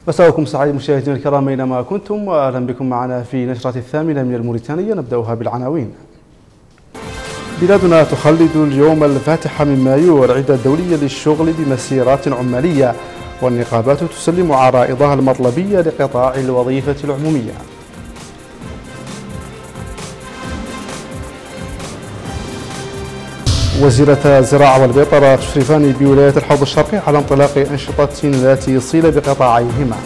مساءكم سعيد مشاهدينا الكرام اينما كنتم، واهلا بكم معنا في نشرة الثامنة من الموريتانية. نبدأها بالعناوين. بلادنا تخلد اليوم الفاتح من مايو والعيد الدولي للشغل بمسيرات عمالية، والنقابات تسلم عرائضها المطلبية لقطاع الوظيفة العمومية. وزيرة الزراعة والبيطرة تشرفان بولاية الحوض الشرقي على انطلاق أنشطة ذات صلة بقطاعيهما.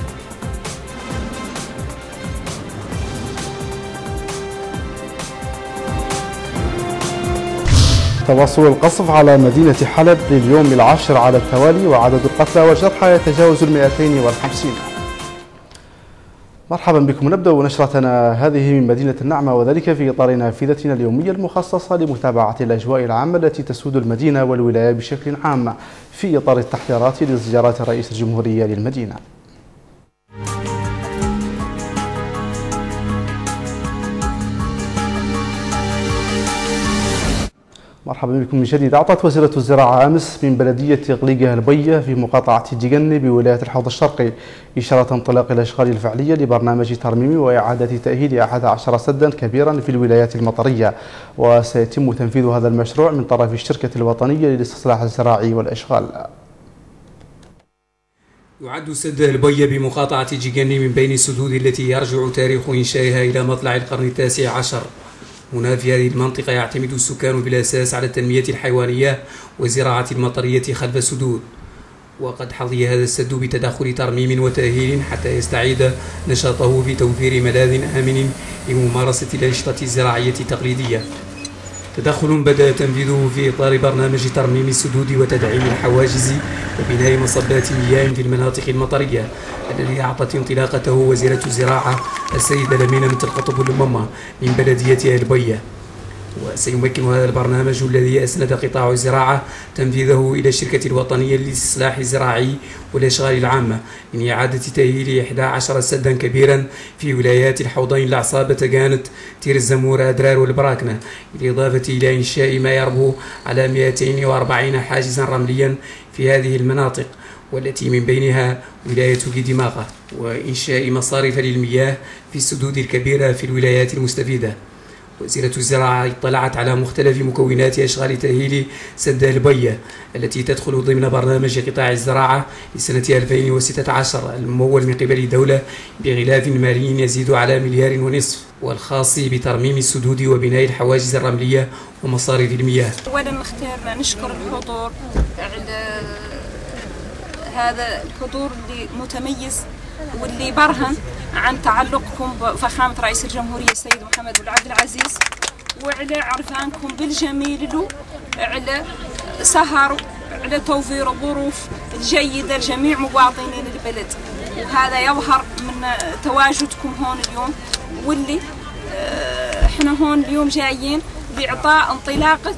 تواصل القصف على مدينة حلب لليوم العاشر على التوالي، وعدد القتلى والجرحى يتجاوز 250. مرحبا بكم. نبدأ نشرتنا هذه من مدينة النعمة، وذلك في إطار نافذتنا اليومية المخصصة لمتابعة الأجواء العامة التي تسود المدينة والولاية بشكل عام في إطار التحضيرات لزيارة رئيس الجمهورية للمدينة. مرحبا بكم من جديد. أعطت وزيرة الزراعة أمس من بلدية قليقة البية في مقاطعة جيجن بولاية الحوض الشرقي إشارة انطلاق الأشغال الفعلية لبرنامج ترميم وإعادة تأهيل 11 سدا كبيرا في الولايات المطرية، وسيتم تنفيذ هذا المشروع من طرف الشركة الوطنية للاستصلاح الزراعي والأشغال. يعد سد البية بمقاطعة جيجن من بين السدود التي يرجع تاريخ إنشائها إلى مطلع القرن التاسع عشر. هنا في هذه المنطقة يعتمد السكان بالأساس على التنمية الحيوانية والزراعة المطرية خلف السدود، وقد حظي هذا السد بتدخل ترميم وتأهيل حتى يستعيد نشاطه بتوفير ملاذ آمن لممارسة الأنشطة الزراعية التقليدية. تدخل بدأ تنفيذه في إطار برنامج ترميم السدود وتدعيم الحواجز وبناء مصبات مياه في المناطق المطرية، الذي أعطت انطلاقته وزيرة الزراعة السيدة لمينة بنت القطب الممة من بلدية البية. وسيمكن هذا البرنامج الذي أسند قطاع الزراعة تنفيذه إلى الشركة الوطنية للاستصلاح الزراعي والأشغال العامة من إعادة تأهيل 11 سدا كبيرا في ولايات الحوضين العصابة تقانت تير الزمورة أدرار والبراكنة، بالإضافة إلى إنشاء ما يربو على 240 حاجزا رمليا في هذه المناطق، والتي من بينها ولاية قيدماغة، وإنشاء مصارف للمياه في السدود الكبيرة في الولايات المستفيدة. وزيرة الزراعة اطلعت على مختلف مكونات أشغال تأهيل سد البية التي تدخل ضمن برنامج قطاع الزراعة لسنة 2016 الممول من قبل الدولة بغلاف مالي يزيد على 1.5 مليار، والخاص بترميم السدود وبناء الحواجز الرملية ومصارف المياه. أولا اخترنا نشكر الحضور على هذا الحضور اللي متميز واللي برهن عن تعلقكم بفخامة رئيس الجمهورية السيد محمد بن عبد العزيز، وعلى عرفانكم بالجميل له، على سهر، على توفير الظروف الجيدة لجميع مواطنين البلد. وهذا يظهر من تواجدكم هون اليوم، واللي احنا هون اليوم جايين لإعطاء انطلاقة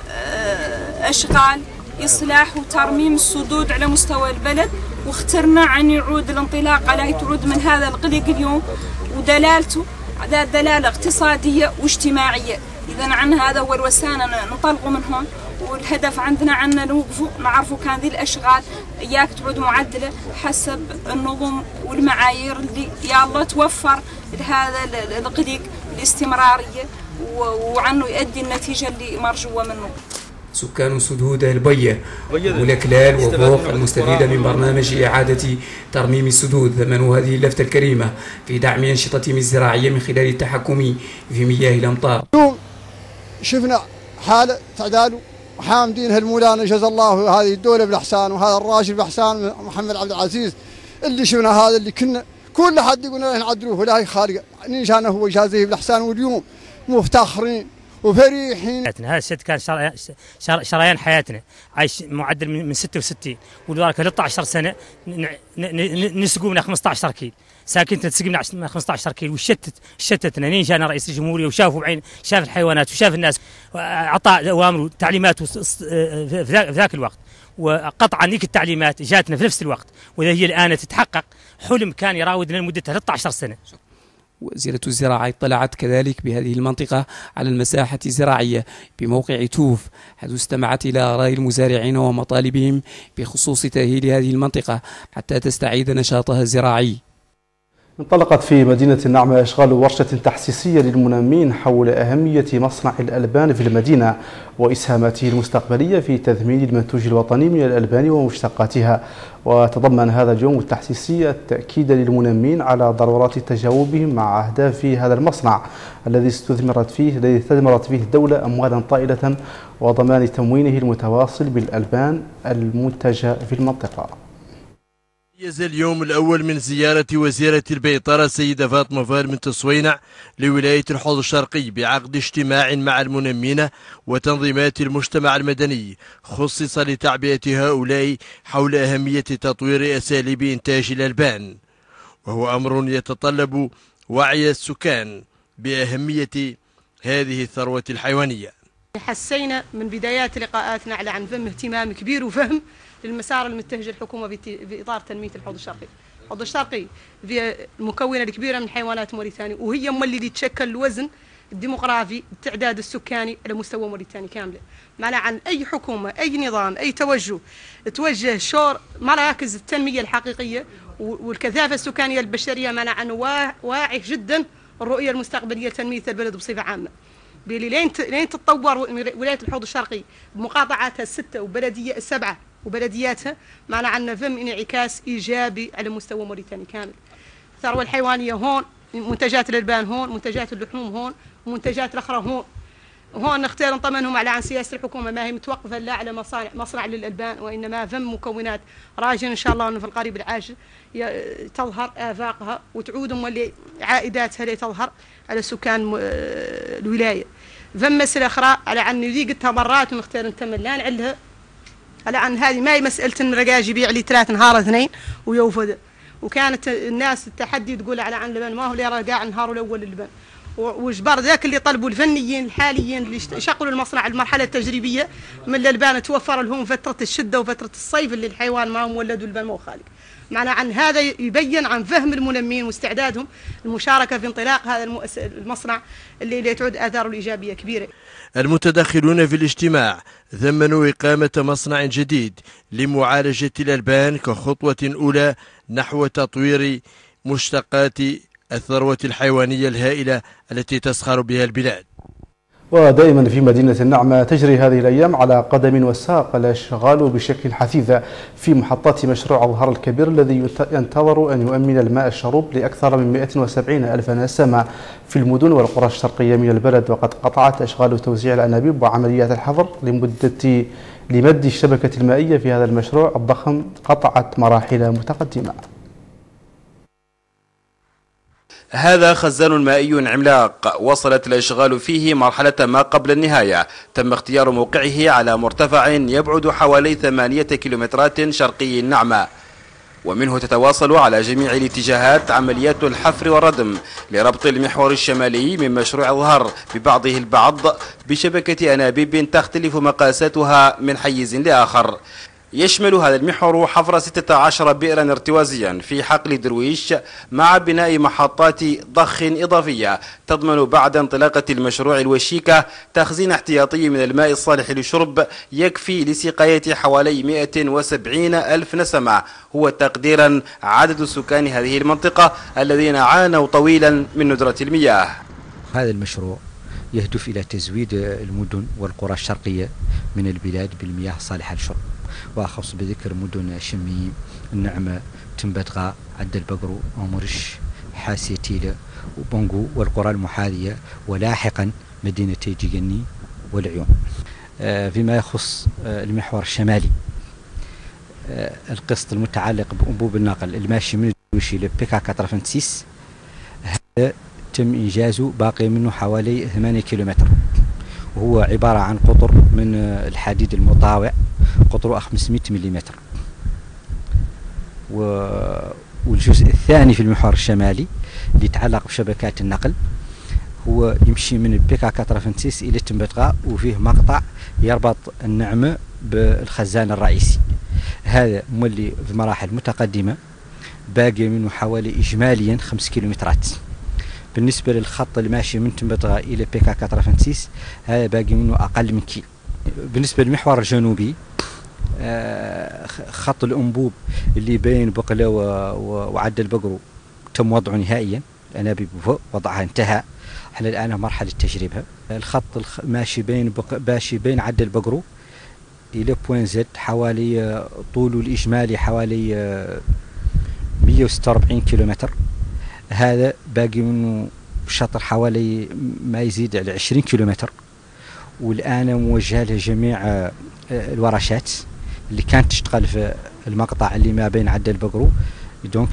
أشغال إصلاح وترميم السدود على مستوى البلد. واخترنا أن يعود الانطلاقة لا تعود من هذا القلق اليوم، ودلالته على دلالة اقتصادية واجتماعية. إذا عن هذا هو الوسانة نطلقوا من هون، والهدف عندنا عنا نوقفوا نعرفوا كان ذي الأشغال إياك تعود معدلة حسب النظم والمعايير اللي يا الله توفر لهذا القلق الاستمرارية، وعنه يؤدي النتيجة اللي مرجوة منه. سكان سدود البية والأكلال وبوق المستفيدة من برنامج إعادة ترميم السدود ثمنوا هذه اللفتة الكريمة في دعم أنشطتهم الزراعية من خلال التحكم في مياه الأمطار. اليوم شفنا حالة تعداد وحامدين هالمولانا جزا الله هذه الدولة بالإحسان، وهذا الراجل بالإحسان محمد عبد العزيز اللي شفنا هذا اللي كنا كل حد يقول لنا نعدلوه، ولا خالق نيشانه هو جازيه بالإحسان، واليوم مفتخرين وفريحين. هذا السد كان شريان حياتنا، عايش معدل من 66 ولذلك 13 سنه نسقوا من 15 كيل، ساكنتنا تسقي من 15 كيل، وشتتنا لين جانا رئيس الجمهوريه وشافوا بعين، شاف الحيوانات وشاف الناس، اعطى اوامر وتعليمات في ذاك الوقت، وقطعا ذيك التعليمات جاتنا في نفس الوقت، وهي الان تتحقق حلم كان يراودنا لمده 13 سنه. وزيرة الزراعة اطلعت كذلك بهذه المنطقة على المساحة الزراعية بموقع توف، حيث استمعت إلى آراء المزارعين ومطالبهم بخصوص تأهيل هذه المنطقة حتى تستعيد نشاطها الزراعي. انطلقت في مدينة النعمة إشغال ورشة تحسيسية للمنمين حول أهمية مصنع الألبان في المدينة وإسهاماته المستقبلية في تثمين المنتوج الوطني من الألبان ومشتقاتها. وتضمن هذا اليوم التحسيسي التأكيد للمنمين على ضرورة تجاوبهم مع أهداف هذا المصنع الذي استثمرت فيه الدولة أموالا طائلة وضمان تموينه المتواصل بالألبان المنتجة في المنطقة. يزال اليوم الأول من زيارة وزيرة البيطرة السيدة فاطمة فار من تصوينع لولاية الحوض الشرقي بعقد اجتماع مع المنمين وتنظيمات المجتمع المدني خصص لتعبئة هؤلاء حول أهمية تطوير أساليب إنتاج الألبان، وهو أمر يتطلب وعي السكان بأهمية هذه الثروة الحيوانية. حسينا من بدايات لقاءاتنا على عن فهم اهتمام كبير وفهم للمسار المتجه الحكومة بإطار تنمية الحوض الشرقي. الحوض الشرقي في المكونة الكبيرة من حيوانات موريتانيا، وهي اللي تشكل الوزن الديموغرافي التعداد السكاني على مستوى موريتانيا كاملة. معنى عن أي حكومة أي نظام أي توجه شور مراكز التنمية الحقيقية والكثافة السكانية البشرية، معنى عن واعي جدا الرؤية المستقبلية لتنمية البلد بصفة عامة. لين تتطور ولاية الحوض الشرقي بمقاطعاتها الستة وبلدية السبعة وبلدياتها، معنا عنا فهم انعكاس إيجابي على مستوى موريتانيا كامل. الثروة الحيوانية هون، منتجات الألبان هون، منتجات اللحوم هون، ومنتجات الأخرى هون نختار نطمنهم على عن سياسة الحكومة ما هي متوقفة لا على مصنع للألبان، وإنما فهم مكونات راجن إن شاء الله أنه في القريب العاجل تظهر آفاقها وتعود عائداتها لتظهر على سكان الولاية. فهم مسألة أخرى على عن ذيقتها مرات ونختار نتمن لا نعلها على عن هذه ما هي مسألة الرجاج يبيع لي 3 نهار 2 ويوفد، وكانت الناس التحدي تقول على عن اللبن ما هو اللي رجع النهار الأول اللبن، وجبر ذاك اللي طلبوا الفنيين الحاليين اللي شغلوا المصنع المرحلة التجريبية من الألبان توفر لهم فترة الشدة وفترة الصيف اللي الحيوان ما هم ولدوا اللبن ما هو خالق. معنى عن هذا يبين عن فهم المنمين واستعدادهم المشاركة في انطلاق هذا المصنع اللي تعود آثاره الإيجابية كبيرة. المتدخلون في الاجتماع ثمنوا إقامة مصنع جديد لمعالجة الألبان كخطوة أولى نحو تطوير مشتقات الثروة الحيوانية الهائلة التي تسخر بها البلاد. ودائما في مدينة النعمة تجري هذه الأيام على قدم وساق الأشغال بشكل حثيث في محطات مشروع الظهر الكبير الذي ينتظر أن يؤمن الماء الشرب لأكثر من 170 ألف نسمة في المدن والقرى الشرقية من البلد. وقد قطعت أشغال توزيع الأنابيب وعمليات الحفر لمد الشبكة المائية في هذا المشروع الضخم قطعت مراحل متقدمة. هذا خزان مائي عملاق وصلت الأشغال فيه مرحلة ما قبل النهاية. تم اختيار موقعه على مرتفع يبعد حوالي 8 كيلومترات شرقي النعمة، ومنه تتواصل على جميع الاتجاهات عمليات الحفر والردم لربط المحور الشمالي من مشروع الظهر ببعضه البعض بشبكة أنابيب تختلف مقاساتها من حيز لآخر. يشمل هذا المحور حفر 16 بئرا ارتوازيا في حقل درويش مع بناء محطات ضخ إضافية تضمن بعد انطلاقة المشروع الوشيكة تخزين احتياطي من الماء الصالح للشرب يكفي لسقاية حوالي 170 ألف نسمة، هو تقديرا عدد سكان هذه المنطقة الذين عانوا طويلا من ندرة المياه. هذا المشروع يهدف إلى تزويد المدن والقرى الشرقية من البلاد بالمياه الصالحة للشرب، وأخص بذكر مدن شميم، النعمة، تنبتغا، عد البقرو، أمرش، حاسيتيلا وبونغو والقرى المحاذية، ولاحقا مدينتي جيجني والعيون. فيما يخص المحور الشمالي القسط المتعلق بأنبوب النقل الماشي من الدوشي لبيكا 86 هذا تم إنجازه باقي منه حوالي 8 كيلومتر، وهو عبارة عن قطر من الحديد المطاوع قطره 500 ملم. والجزء الثاني في المحور الشمالي اللي يتعلق بشبكات النقل هو يمشي من البيكا 86 إلى تنبتغا، وفيه مقطع يربط النعمة بالخزان الرئيسي. هذا مولي في مراحل متقدمة، باقي منه حوالي إجماليا 5 كيلومترات. بالنسبة للخط اللي ماشي من تنبتغى إلى بيكا 86 هذا باقي منه أقل من كيل. بالنسبة للمحور الجنوبي خط الأنبوب اللي بين بقلة وعدل بقرو تم وضعه نهائيا، الأنابيب وضعها انتهى، احنا الآن مرحلة تجريبها. الخط ماشي بين عدل بقرو إلى بوين زد حوالي طوله الإجمالي حوالي 146 كيلومتر. هذا باقي منه شطر حوالي ما يزيد على 20 كيلومتر، والآن موجه له جميع الورشات اللي كانت تشتغل في المقطع اللي ما بين عدل بقرو، دونك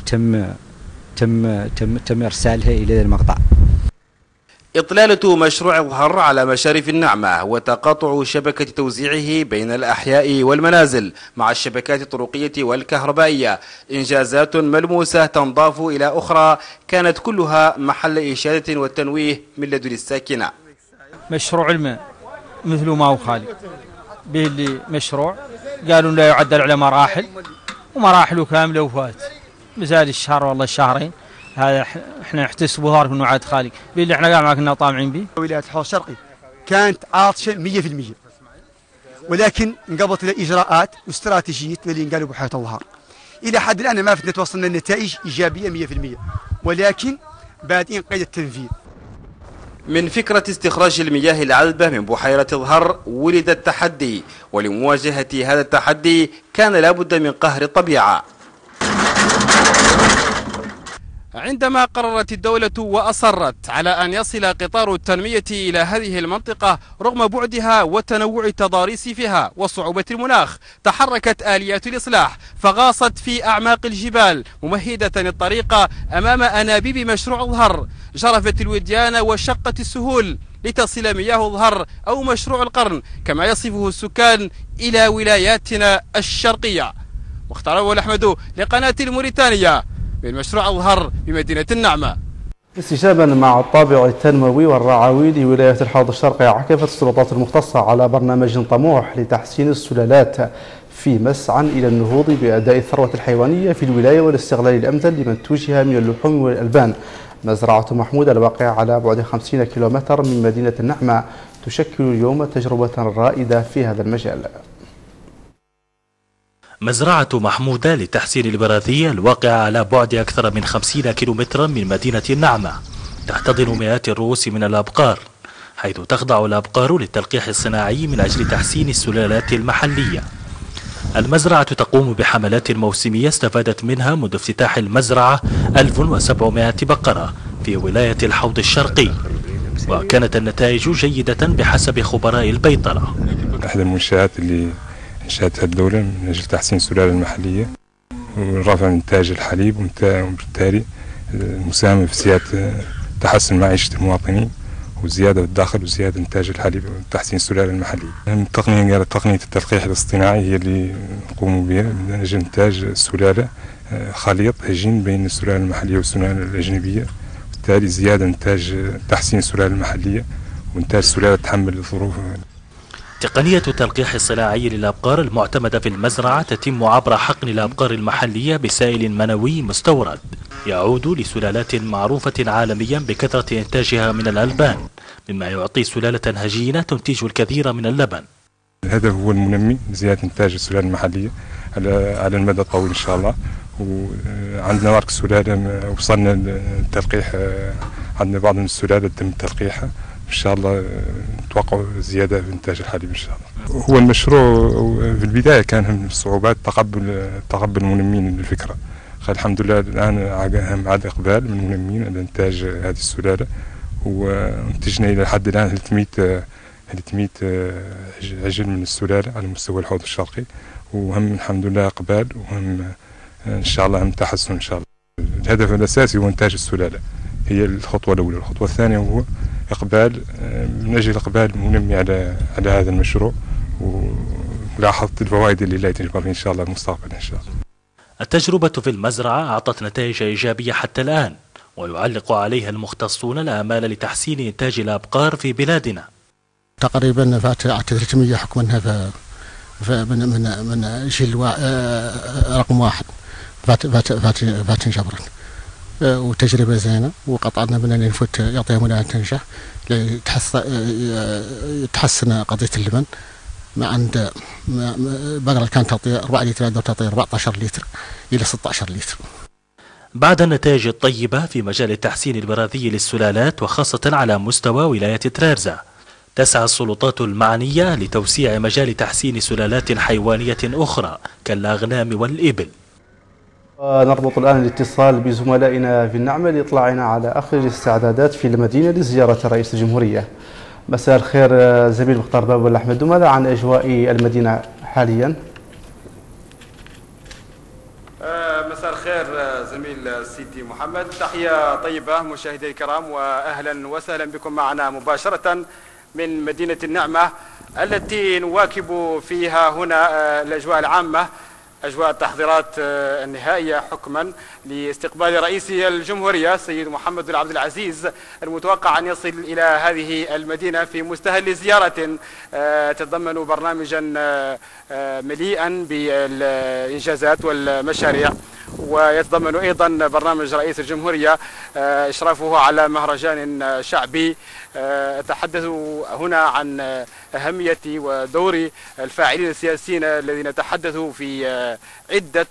تم إرسالها إلى المقطع. إطلالة مشروع الظهر على مشارف النعمة وتقاطع شبكة توزيعه بين الأحياء والمنازل مع الشبكات الطرقية والكهربائية إنجازات ملموسة تنضاف إلى أخرى كانت كلها محل إشادة والتنويه من لدن الساكنة. مشروع الماء مثل ما هو خالي به اللي مشروع قالوا لا يعدل على مراحل ومراحله كاملة وفات مزاد الشهر والله الشهرين، هذا احنا نحتسب ظهر انه عاد خالي باللي احنا قاعد كنا طامعين به. ولاية الحوض الشرقي كانت عاطشة 100%، ولكن انقبضت الاجراءات واستراتيجية اللي انقالوا بحياة الظهر. الى حد الان ما فتنا توصلنا النتائج ايجابية 100%، ولكن بادئين قيد التنفيذ. من فكرة استخراج المياه العذبة من بحيرة الظهر ولد التحدي، ولمواجهة هذا التحدي كان لابد من قهر الطبيعة. عندما قررت الدولة وأصرت على أن يصل قطار التنمية إلى هذه المنطقة رغم بعدها وتنوع التضاريس فيها وصعوبة المناخ، تحركت آليات الإصلاح فغاصت في أعماق الجبال ممهدة الطريق أمام أنابيب مشروع الظهر، جرفت الوديان وشقت السهول لتصل مياه الظهر أو مشروع القرن كما يصفه السكان إلى ولاياتنا الشرقية. مختار أول أحمد لقناة الموريتانية من مشروع الظهر بمدينة النعمة. استجابا مع الطابع التنموي والرعوي لولاية الحوض الشرقي، عكفت السلطات المختصة على برنامج طموح لتحسين السلالات في مسعى إلى النهوض بأداء الثروة الحيوانية في الولاية والاستغلال الأمثل لمنتوجها من اللحوم والألبان. مزرعة محمود الواقعة على بعد 50 كيلومتر من مدينة النعمة تشكل اليوم تجربة رائدة في هذا المجال. مزرعة محمودة لتحسين البراثية الواقعة على بعد أكثر من 50 كيلومترا من مدينة النعمة تحتضن مئات الرؤوس من الأبقار، حيث تخضع الأبقار للتلقيح الصناعي من أجل تحسين السلالات المحلية. المزرعة تقوم بحملات موسمية استفادت منها منذ افتتاح المزرعة 1700 بقرة في ولاية الحوض الشرقي، وكانت النتائج جيدة بحسب خبراء البيطرة. أحد المنشآت اللي انشأتها الدولة من أجل تحسين السلالة المحلية ورفع إنتاج الحليب، وبالتالي المساهمة في زيادة تحسن معيشة المواطنين وزيادة الدخل وزيادة إنتاج الحليب وتحسين السلالة المحلية. التقنية تقنية التلقيح الاصطناعي هي اللي نقوم بها من أجل إنتاج السلالة خليط هجين بين السلالة المحلية والسلالة الأجنبية، وبالتالي زيادة إنتاج تحسين السلالة المحلية وإنتاج سلالة تحمل الظروف. تقنية التلقيح الصناعي للأبقار المعتمدة في المزرعة تتم عبر حقن الأبقار المحلية بسائل منوي مستورد يعود لسلالات معروفة عالميا بكثرة إنتاجها من الألبان، مما يعطي سلالة هجينة تنتج الكثير من اللبن. الهدف هو المنمي لزيادة إنتاج السلالة المحلية على المدى الطويل إن شاء الله. وعندنا ورك سلالة وصلنا التلقيح، عندنا بعض من السلالة تم تلقيحها إن شاء الله، نتوقع زيادة في إنتاج الحليب إن شاء الله. هو المشروع في البداية كان من الصعوبات تقبل المنمين للفكرة. الحمد لله الآن عاد إقبال من المنمين على إنتاج هذه السلالة، وانتجنا إلى حد الآن 300 عجل من السلالة على مستوى الحوض الشرقي، وهم الحمد لله إقبال، وهم إن شاء الله هم تحسن إن شاء الله. الهدف الأساسي هو إنتاج السلالة، هي الخطوة الأولى. الخطوة الثانية هو إقبال من أجل إقبال المنمي على هذا المشروع وملاحظة الفوائد اللي لا تجبر إن شاء الله المستقبل إن شاء الله. التجربة في المزرعة أعطت نتائج إيجابية حتى الآن، ويعلق عليها المختصون الآمال لتحسين إنتاج الأبقار في بلادنا. تقريبا فات 300 حكمنها من جيل رقم 1 فات انجبرت، وتجربة زينة، وقطعنا بأن نفوت يعطيها مولانا تنجح تحسن قضية اللبن. ما عند بقرة كانت تعطي 4 لتر تعطي 14 لتر إلى 16 لتر. بعد النتائج الطيبة في مجال التحسين البراثي للسلالات وخاصة على مستوى ولاية ترارزة، تسعى السلطات المعنية لتوسيع مجال تحسين سلالات حيوانية أخرى كالأغنام والإبل. نربط الآن الاتصال بزملائنا في النعمة لإطلاعنا على آخر الاستعدادات في المدينة لزيارة رئيس الجمهورية. مساء الخير زميل مختار باب الأحمد، ماذا عن أجواء المدينة حاليا؟ مساء الخير زميل سيدي محمد، تحية طيبة مشاهدي الكرام وأهلا وسهلا بكم معنا مباشرة من مدينة النعمة التي نواكب فيها هنا الأجواء العامة، أجواء التحضيرات النهائية حكما لاستقبال رئيس الجمهورية السيد محمد بن عبد العزيز، المتوقع أن يصل إلى هذه المدينة في مستهل زيارة تتضمن برنامجا مليئا بالإنجازات والمشاريع، ويتضمن أيضا برنامج رئيس الجمهورية إشرافه على مهرجان شعبي. أتحدث هنا عن أهمية ودور الفاعلين السياسيين الذين تحدثوا في عدة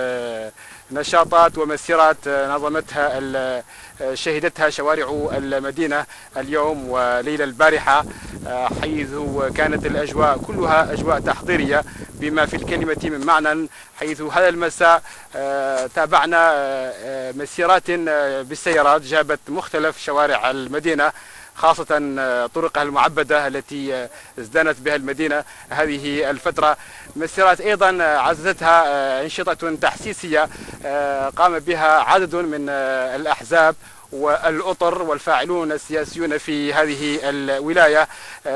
نشاطات ومسيرات نظمتها شهدتها شوارع المدينة اليوم وليلة البارحة، حيث كانت الأجواء كلها أجواء تحضيرية بما في الكلمة من معنى، حيث هذا المساء تابعنا مسيرات بالسيارات جابت مختلف شوارع المدينة، خاصة طرقها المعبدة التي ازدانت بها المدينة هذه الفترة. مسيرات أيضا عززتها أنشطة تحسيسية قام بها عدد من الأحزاب والأطر والفاعلون السياسيون في هذه الولاية،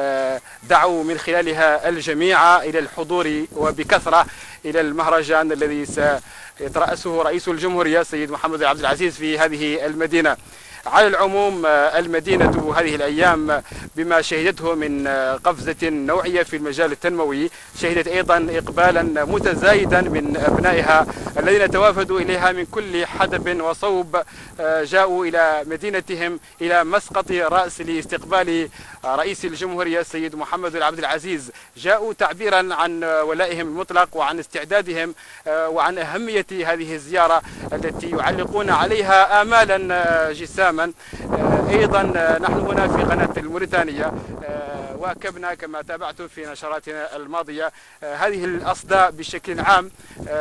دعوا من خلالها الجميع إلى الحضور وبكثرة إلى المهرجان الذي سيترأسه رئيس الجمهورية السيد محمد بن عبد العزيز في هذه المدينة. على العموم المدينة هذه الأيام بما شهدته من قفزة نوعية في المجال التنموي، شهدت أيضا إقبالا متزايدا من أبنائها الذين توافدوا إليها من كل حدب وصوب، جاءوا إلى مدينتهم إلى مسقط رأس لاستقبال رئيس الجمهورية السيد محمد بن عبد العزيز، جاءوا تعبيرا عن ولائهم المطلق وعن استعدادهم وعن أهمية هذه الزيارة التي يعلقون عليها آمالا جساما. أيضا نحن هنا في قناة الموريتانية واكبنا كما تابعتم في نشراتنا الماضية هذه الأصداء بشكل عام،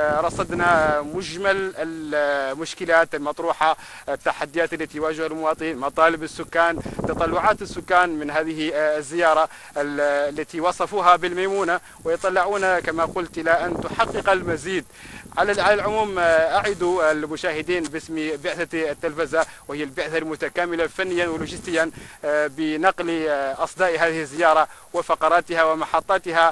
رصدنا مجمل المشكلات المطروحة، التحديات التي يواجهها المواطنين، مطالب السكان، تطلعات السكان من هذه الزيارة التي وصفوها بالميمونة، ويطلعون كما قلت إلى أن تحقق المزيد. على العموم أعد المشاهدين باسم بعثة التلفزة، وهي البعثة المتكاملة فنيا ولوجستيا بنقل أصداء هذه الزيارة وفقراتها ومحطاتها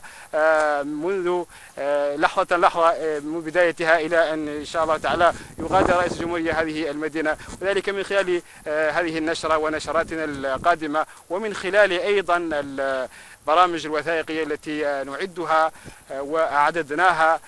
منذ لحظة من بدايتها إلى أن شاء الله تعالى يغادر رئيس الجمهورية هذه المدينة، وذلك من خلال هذه النشرة ونشراتنا القادمة، ومن خلال أيضا البرامج الوثائقية التي نعدها وأعددناها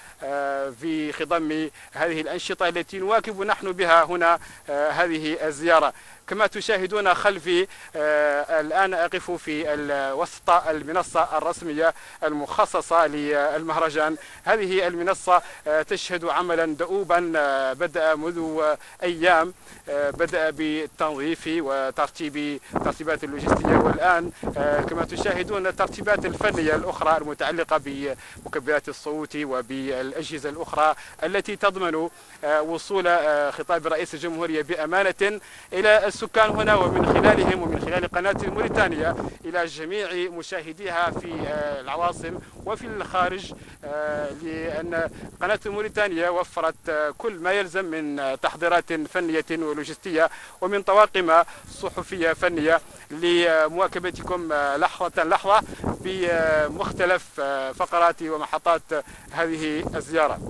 في خضم هذه الأنشطة التي نواكب نحن بها هنا هذه الزيارة. كما تشاهدون خلفي الآن أقف في وسط المنصة الرسمية المخصصة للمهرجان. هذه المنصة تشهد عملا دؤوبا بدأ منذ أيام، بدأ بالتنظيف وترتيب الترتيبات اللوجستية، والآن كما تشاهدون الترتيبات الفنية الأخرى المتعلقة بمكبرات الصوت وبالأجهزة الأخرى التي تضمن وصول خطاب رئيس الجمهورية بأمانة إلى السكان هنا، ومن خلالهم ومن خلال قناة الموريتانيا إلى جميع مشاهديها في العواصم وفي الخارج، لأن قناة الموريتانيا وفرت كل ما يلزم من تحضيرات فنية ولوجستية ومن طواقم صحفية فنية لمواكبتكم لحظة بمختلف فقرات ومحطات هذه الزيارة.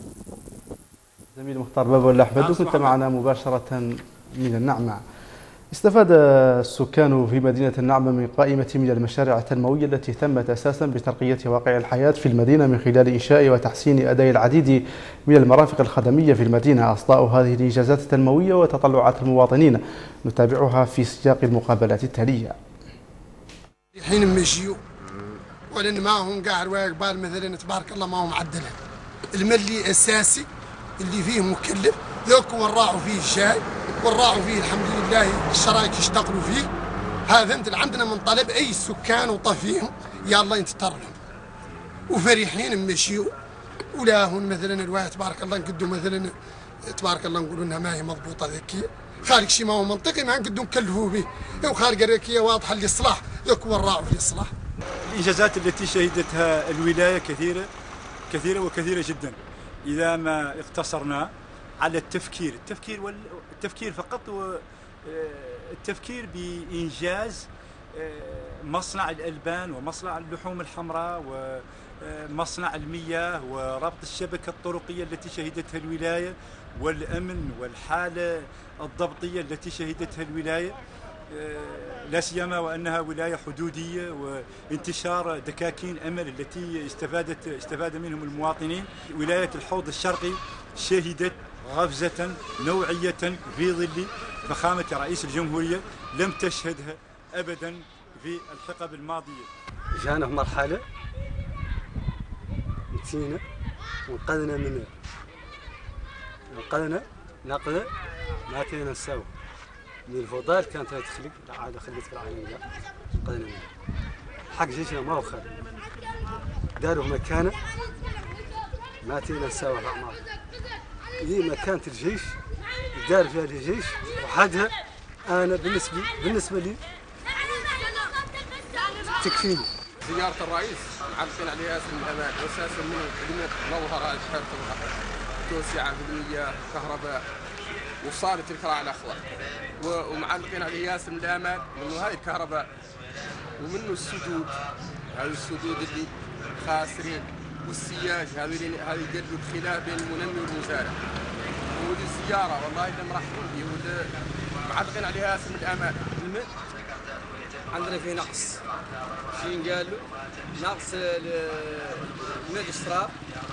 زميل مختار باب الأحمد، كنت معنا مباشرة من النعمة. استفاد السكان في مدينة النعمة من قائمة من المشاريع التنموية التي تمت أساسا بترقية واقع الحياة في المدينة من خلال إنشاء وتحسين أداء العديد من المرافق الخدمية في المدينة. أصداء هذه الإنجازات التنموية وتطلعات المواطنين نتابعها في سياق المقابلات التالية. الحين مشيوا ولأن معهم قاعد وقبال مثلا تبارك الله ما هو معدلها الملي أساسي اللي فيه مكلف ذوك وراعوا فيه الشاي وراعوا فيه الحمد لله الشرايك يشتغلوا فيه. هذا مثل عندنا من طلب أي سكان وطفيهم يلا ينتطر لهم وفرحين مشيوا ولاهن مثلا الواحد تبارك الله نقدوا مثلا تبارك الله نقولوا انها ما هي مضبوطه ذكيه خارج شيء ما هو منطقي ما نقدوا نكلفوا به وخارج الركيه واضحه الاصلاح ذوك وراعوا في الاصلاح. الانجازات التي شهدتها الولايه كثيره وكثيره جدا اذا ما اقتصرنا على التفكير فقط التفكير بإنجاز مصنع الألبان ومصنع اللحوم الحمراء ومصنع المياه وربط الشبكة الطرقية التي شهدتها الولاية والأمن والحالة الضبطية التي شهدتها الولاية لا سيما وأنها ولاية حدودية وانتشار دكاكين أمل التي استفاد منهم المواطنين. ولاية الحوض الشرقي شهدت غفزة نوعية في ظل فخامة رئيس الجمهورية لم تشهدها أبدا في الحقب الماضية. جانا في مرحلة نسينا ونقذنا نقذة ما تينا نساوي من الفضال كانت تخلق عاد خليت في العالم لا نقذنا منها حق جيشنا ما هو خير داروا مكانه ما تينا نساوي في أعمار هي مكانة الجيش دار فيها الجيش وحدها أنا بالنسبة لي تكفيني. زيارة الرئيس معرفين عليها اسم الأمان وأساسا من خدمة نظهر شهر توسعة في المياه كهرباء وصارت الكراع الأخضر ومعلقين عليها اسم الأمان منه هذه الكهرباء ومنه السدود هذه السدود اللي خاسرين والسياج هذه يقلوا الخلاف بين المنمي والمزارع ودي الزيارة والله اللي مرحبين به معلقين عليها اسم الأمان. الماء عندنا فيه نقص شيء قالوا نقص الماء الشراب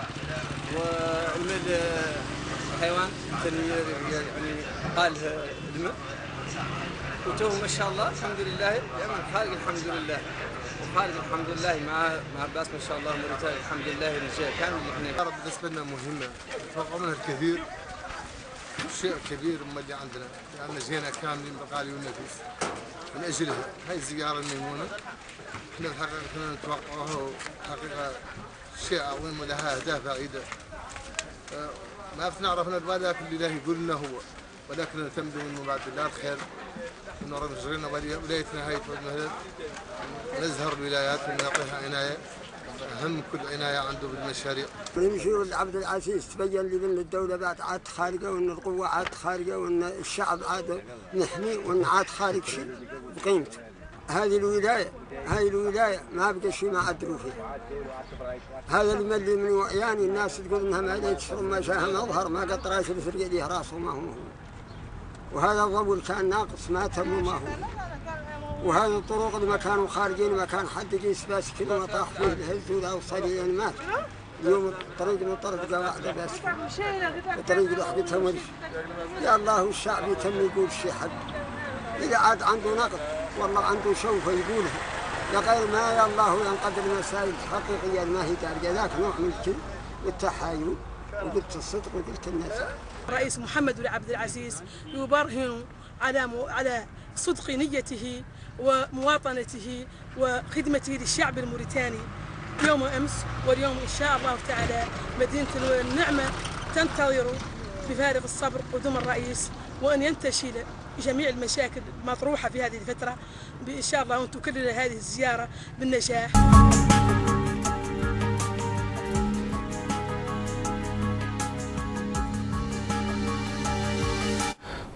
والماء الحيوان يعني قال الماء وتو ما شاء الله الحمد لله يعني خارج الحمد لله وخارج الحمد لله مع باس ما شاء الله موريتانيا الحمد لله الرجال كامل اللي احنا بالنسبه لنا مهمه توقع منها الكثير شيء كبير من اللي عندنا لان جينا كاملين بغالي ونفيس من اجلها هاي الزياره الميمونه احنا الحقيقه كنا نتوقعها حقيقه شيء عظيم ولها اهداف بعيده ما نعرف ولكن اللي الله يقول لنا هو ولكن نتمد منه بعد الله الخير ونرى نشغلنا ولايتنا هاي والمهلة نزهر الولايات ونعطيها عناية أهم كل عناية عنده بالمشاريع. يمشي عبد العزيز تبين لي أن الدولة بعد عاد خارجة وأن القوة عاد خارجة وأن الشعب عاد نحمي وأن عاد خارج شيء بقيمته. هذه الولاية ما بقى شيء ما عدلوا فيه. هذا الملي من وعيان الناس تقول انها ما يشرب ما شاها مظهر ما قد راس الفرق يديه راسه ما هو. وهذا الضبول كان ناقص ما تم ما هو. وهذه الطرق اللي ما كانوا خارجين ما كان حد يجيس باس كذا ما طاح فيه الهز ولا وصل يعني مات. اليوم الطريق من طرف واحدة بس. الطريق لوحدتها ولش. يا الله والشعب يتم يقول شيء حد. إذا عاد عنده نقد والله عنده شوف يقولها لغير ما يا الله ينقد المسائل الحقيقية ما هي دارجة ذاك نوع من الكل والتحايل وقلت الصدق وقلت الناس. الرئيس محمد بن عبد العزيز يبرهن على صدق نيته ومواطنته وخدمته للشعب الموريتاني يوم أمس واليوم إن شاء الله تعالى مدينة النعمة تنتظر بفارغ الصبر قدوم الرئيس وأن ينتشل جميع المشاكل المطروحة في هذه الفترة إن شاء الله وأن تكرر هذه الزيارة بالنجاح.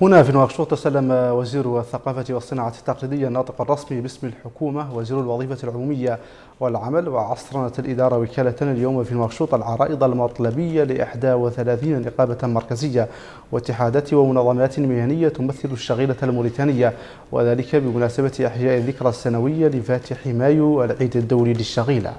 هنا في نواكشوط تسلم وزير الثقافة والصناعة التقليدية الناطق الرسمي باسم الحكومة وزير الوظيفة العمومية والعمل وعصرنة الإدارة وكالة اليوم في نواكشوط العرائض المطلبية ل31 نقابة مركزية واتحادات ومنظمات مهنية تمثل الشغيلة الموريتانية، وذلك بمناسبة إحياء الذكرى السنوية لفاتح مايو العيد الدولي للشغيلة.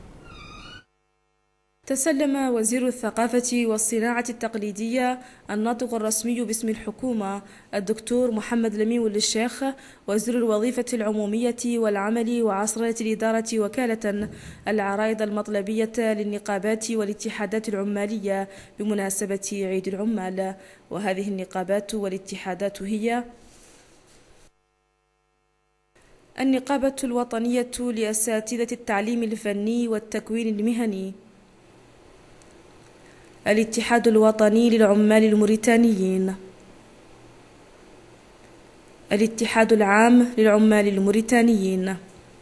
تسلم وزير الثقافة والصناعة التقليدية الناطق الرسمي باسم الحكومة الدكتور محمد لميم الشيخ وزير الوظيفة العمومية والعمل وعصرنة الإدارة وكالة العرائض المطلبية للنقابات والاتحادات العمالية بمناسبة عيد العمال. وهذه النقابات والاتحادات هي: النقابة الوطنية لأساتذة التعليم الفني والتكوين المهني، الاتحاد الوطني للعمال الموريتانيين، الاتحاد العام للعمال الموريتانيين،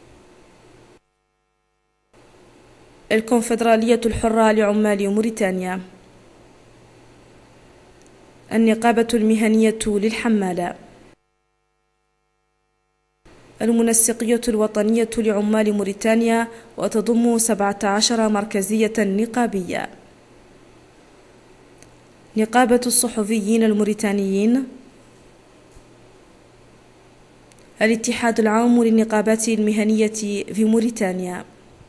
الكونفدرالية الحرة لعمال موريتانيا، النقابة المهنية للحمالة، المنسقية الوطنية لعمال موريتانيا وتضم 17 مركزية نقابية، نقابة الصحفيين الموريتانيين، الاتحاد العام للنقابات المهنية في موريتانيا،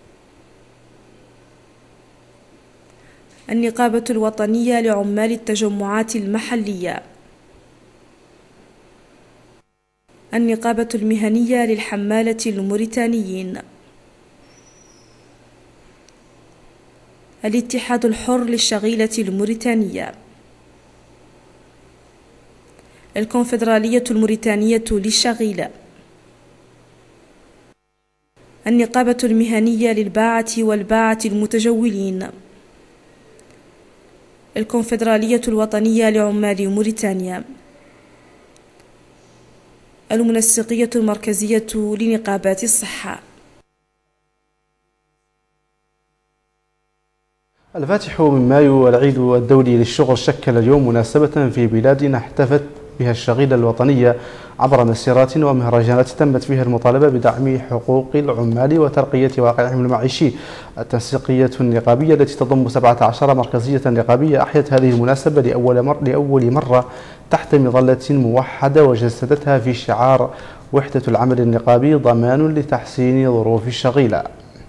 النقابة الوطنية لعمال التجمعات المحلية، النقابة المهنية للحمالة الموريتانيين، الاتحاد الحر للشغيلة الموريتانية، الكونفدرالية الموريتانية للشغيلة، النقابة المهنية للباعة والباعة المتجولين، الكونفدرالية الوطنية لعمال موريتانيا، المنسقية المركزية لنقابات الصحة. الفاتح من مايو العيد الدولي للشغل شكل اليوم مناسبة في بلادنا احتفت بها الشغيلة الوطنية عبر مسيرات ومهرجانات تمت فيها المطالبة بدعم حقوق العمال وترقية واقعهم المعيشي. التنسيقية النقابية التي تضم 17 مركزية نقابية أحيت هذه المناسبة لأول مرة تحت مظلة موحدة وجسدتها في شعار وحدة العمل النقابي ضمان لتحسين ظروف الشغيلة.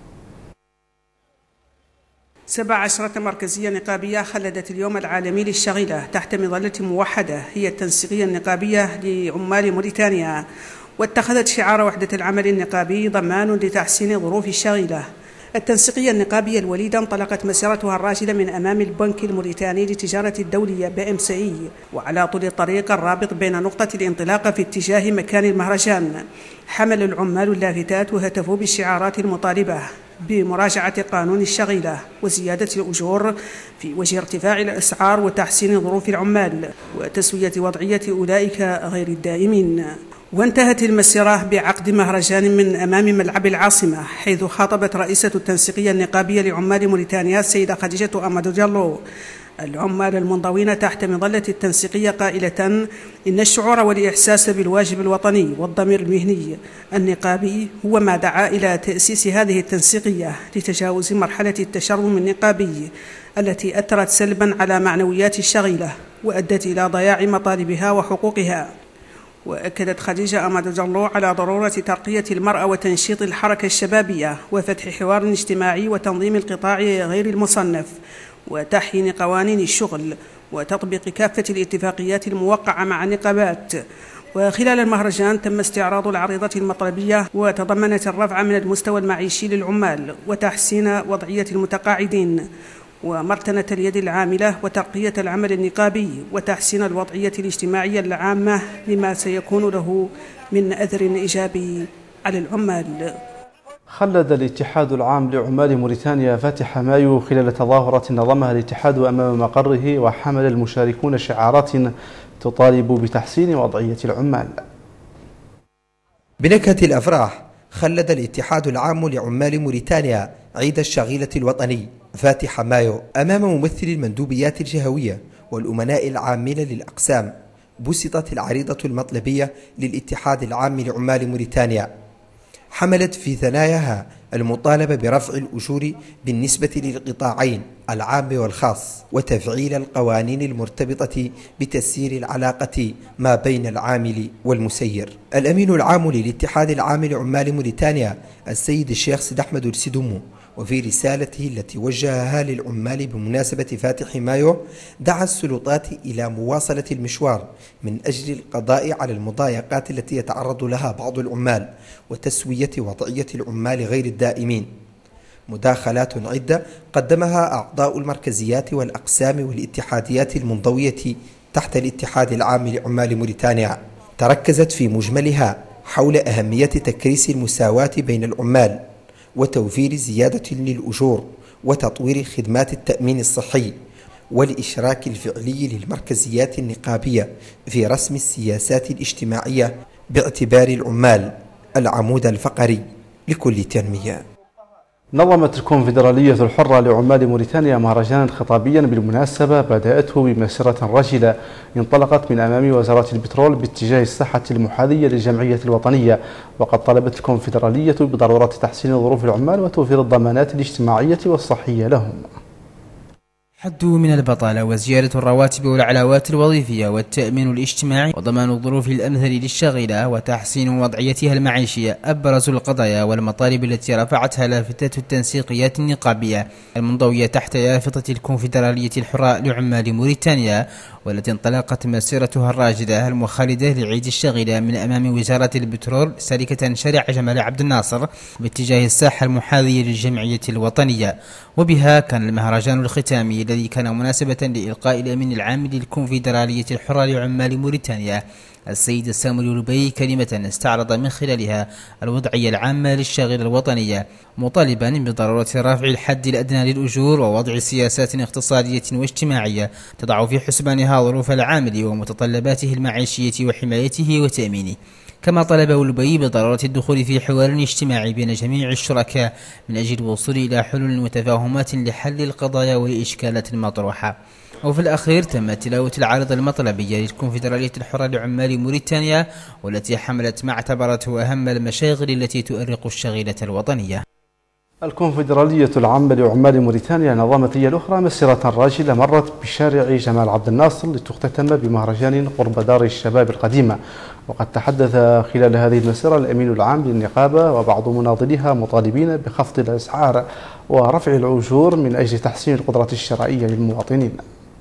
17 مركزية نقابية خلدت اليوم العالمي للشغيلة تحت مظلة موحدة هي التنسيقية النقابية لعمال موريتانيا، واتخذت شعار وحدة العمل النقابي ضمان لتحسين ظروف الشغيلة. التنسيقية النقابية الوليدة انطلقت مسيرتها الراشدة من أمام البنك الموريتاني للتجارة الدولية BMCI، وعلى طول الطريق الرابط بين نقطة الانطلاق في اتجاه مكان المهرجان حمل العمال اللافتات وهتفوا بالشعارات المطالبة بمراجعة قانون الشغيلة وزيادة الأجور في وجه ارتفاع الأسعار وتحسين ظروف العمال وتسوية وضعية أولئك غير الدائمين. وانتهت المسيرة بعقد مهرجان من أمام ملعب العاصمة، حيث خاطبت رئيسة التنسيقية النقابية لعمال موريتانيا السيدة خديجة أمادو جالو العمال المنضوين تحت مظلة التنسيقية قائلة: إن الشعور والإحساس بالواجب الوطني والضمير المهني النقابي هو ما دعا إلى تأسيس هذه التنسيقية لتجاوز مرحلة التشرذم النقابي التي أثرت سلبا على معنويات الشغيلة وأدت إلى ضياع مطالبها وحقوقها. وأكدت خديجة أمادو جالو على ضرورة ترقية المرأة وتنشيط الحركة الشبابية وفتح حوار اجتماعي وتنظيم القطاع غير المصنف وتحيين قوانين الشغل وتطبيق كافة الاتفاقيات الموقعة مع النقابات. وخلال المهرجان تم استعراض العريضة المطلبية وتضمنت الرفع من المستوى المعيشي للعمال وتحسين وضعية المتقاعدين ومرتنة اليد العاملة وترقية العمل النقابي وتحسين الوضعية الاجتماعية العامة لما سيكون له من أثر إيجابي على العمال. خلد الاتحاد العام لعمال موريتانيا فاتح مايو خلال تظاهرة نظمها الاتحاد أمام مقره، وحمل المشاركون شعارات تطالب بتحسين وضعية العمال. بنكهة الأفراح خلد الاتحاد العام لعمال موريتانيا عيد الشغيلة الوطني فاتح مايو أمام ممثلي المندوبيات الجهوية والأمناء العامين للأقسام بسطت العريضة المطلبية للاتحاد العام لعمال موريتانيا، حملت في ثناياها المطالبة برفع الأجور بالنسبة للقطاعين العام والخاص، وتفعيل القوانين المرتبطة بتسيير العلاقة ما بين العامل والمسير. الأمين العام للاتحاد العام لعمال موريتانيا السيد الشيخ سيد أحمد السدومو، وفي رسالته التي وجهها للعمال بمناسبة فاتح مايو، دعا السلطات إلى مواصلة المشوار من أجل القضاء على المضايقات التي يتعرض لها بعض العمال وتسوية وضعية العمال غير الدائمين. مداخلات عدة قدمها أعضاء المركزيات والأقسام والاتحاديات المنضوية تحت الاتحاد العام لعمال موريتانيا، تركزت في مجملها حول أهمية تكريس المساواة بين العمال وتوفير زيادة للأجور وتطوير خدمات التأمين الصحي والإشراك الفعلي للمركزيات النقابية في رسم السياسات الاجتماعية باعتبار العمال العمود الفقري لكل تنمية. نظمت الكونفدرالية الحرة لعمال موريتانيا مهرجانا خطابيا بالمناسبة بدأته بمسيرة رجلة انطلقت من أمام وزارة البترول باتجاه الساحة المحاذية للجمعية الوطنية، وقد طلبت الكونفدرالية بضرورة تحسين ظروف العمال وتوفير الضمانات الاجتماعية والصحية لهم. حد من البطالة وزيادة الرواتب والعلاوات الوظيفية والتأمين الاجتماعي وضمان الظروف الأمثل للشاغلة وتحسين وضعيتها المعيشية أبرز القضايا والمطالب التي رفعتها لافتة التنسيقيات النقابية المنضوية تحت يافطة الكونفدرالية الحرة لعمال موريتانيا، والتي انطلقت مسيرتها الراجدة المخالدة لعيد الشاغلة من أمام وزارة البترول سالكة شارع جمال عبد الناصر باتجاه الساحة المحاذية للجمعية الوطنية. وبها كان المهرجان الختامي الذي كان مناسبة لإلقاء الأمين العام للكونفدرالية الحرة لعمال موريتانيا السيد سامي لبي كلمة استعرض من خلالها الوضعية العامة للشاغلة الوطنية، مطالبا بضرورة رفع الحد الأدنى للأجور ووضع سياسات اقتصادية واجتماعية تضع في حسبانها ظروف العامل ومتطلباته المعيشية وحمايته وتأمينه. كما طلب لبي بضرورة الدخول في حوار اجتماعي بين جميع الشركاء من أجل الوصول إلى حلول وتفاهمات لحل القضايا والإشكالات المطروحة. وفي الأخير تم تلاوة العارضة المطلبية للكونفدرالية الحرة لعمال موريتانيا، والتي حملت ما اعتبرته أهم المشاغل التي تؤرق الشاغلة الوطنية. الكونفدرالية العامة لعمال موريتانيا نظمت هي الأخرى مسيرة راجلة مرت بشارع جمال عبد الناصر لتختتم بمهرجان قرب دار الشباب القديمة. وقد تحدث خلال هذه المسيرة الأمين العام للنقابة وبعض مناضليها مطالبين بخفض الأسعار ورفع الأجور من أجل تحسين القدرة الشرائية للمواطنين.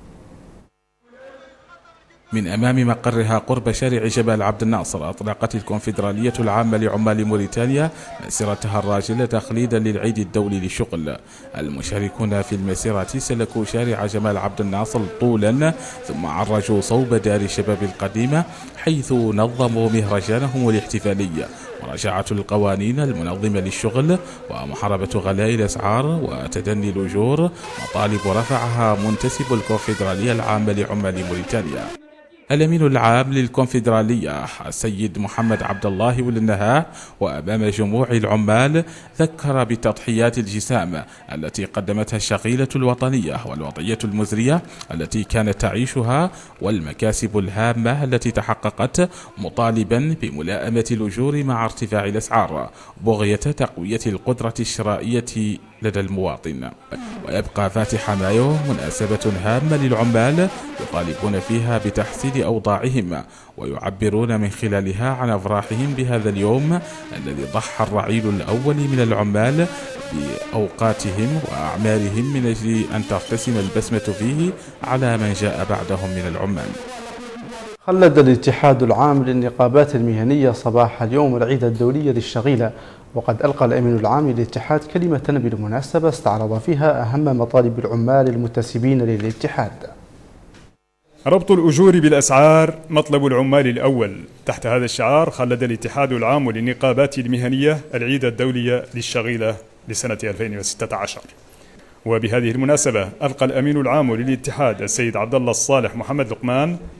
من أمام مقرها قرب شارع جبل عبد الناصر أطلقت الكونفدرالية العامة لعمال موريتانيا مسيرتها الراجلة تخليدا للعيد الدولي للشغل. المشاركون في المسيرة سلكوا شارع جمال عبد الناصر طولا ثم عرجوا صوب دار الشباب القديمة حيث نظموا مهرجانهم الاحتفالي مراجعة القوانين المنظمة للشغل ومحاربة غلاء الأسعار وتدني الأجور، مطالب رفعها منتسب الكونفدرالية العامة لعمال موريتانيا. الأمين العام للكونفدرالية السيد محمد عبد الله ولنها وأمام جموع العمال ذكر بالتضحيات الجسام التي قدمتها الشغيلة الوطنية والوضعية المزرية التي كانت تعيشها والمكاسب الهامة التي تحققت، مطالبا بملائمة الأجور مع ارتفاع الأسعار بغية تقوية القدرة الشرائية لدى المواطن. ويبقى فاتح مايو مناسبة هامة للعمال يطالبون فيها بتحسين أوضاعهم ويعبرون من خلالها عن أفراحهم بهذا اليوم الذي ضحى الرعيل الأول من العمال بأوقاتهم وأعمالهم من أجل أن ترتسم البسمة فيه على من جاء بعدهم من العمال. خلد الاتحاد العام للنقابات المهنية صباح اليوم العيد الدولي للشغيلة، وقد ألقى الأمين العام للاتحاد كلمة بالمناسبة استعرض فيها أهم مطالب العمال المنتسبين للاتحاد. ربط الأجور بالأسعار مطلب العمال الأول. تحت هذا الشعار خلد الاتحاد العام للنقابات المهنية العيد الدولي للشغيلة لسنة 2016. وبهذه المناسبة ألقى الأمين العام للاتحاد السيد عبد الله الصالح محمد لقمان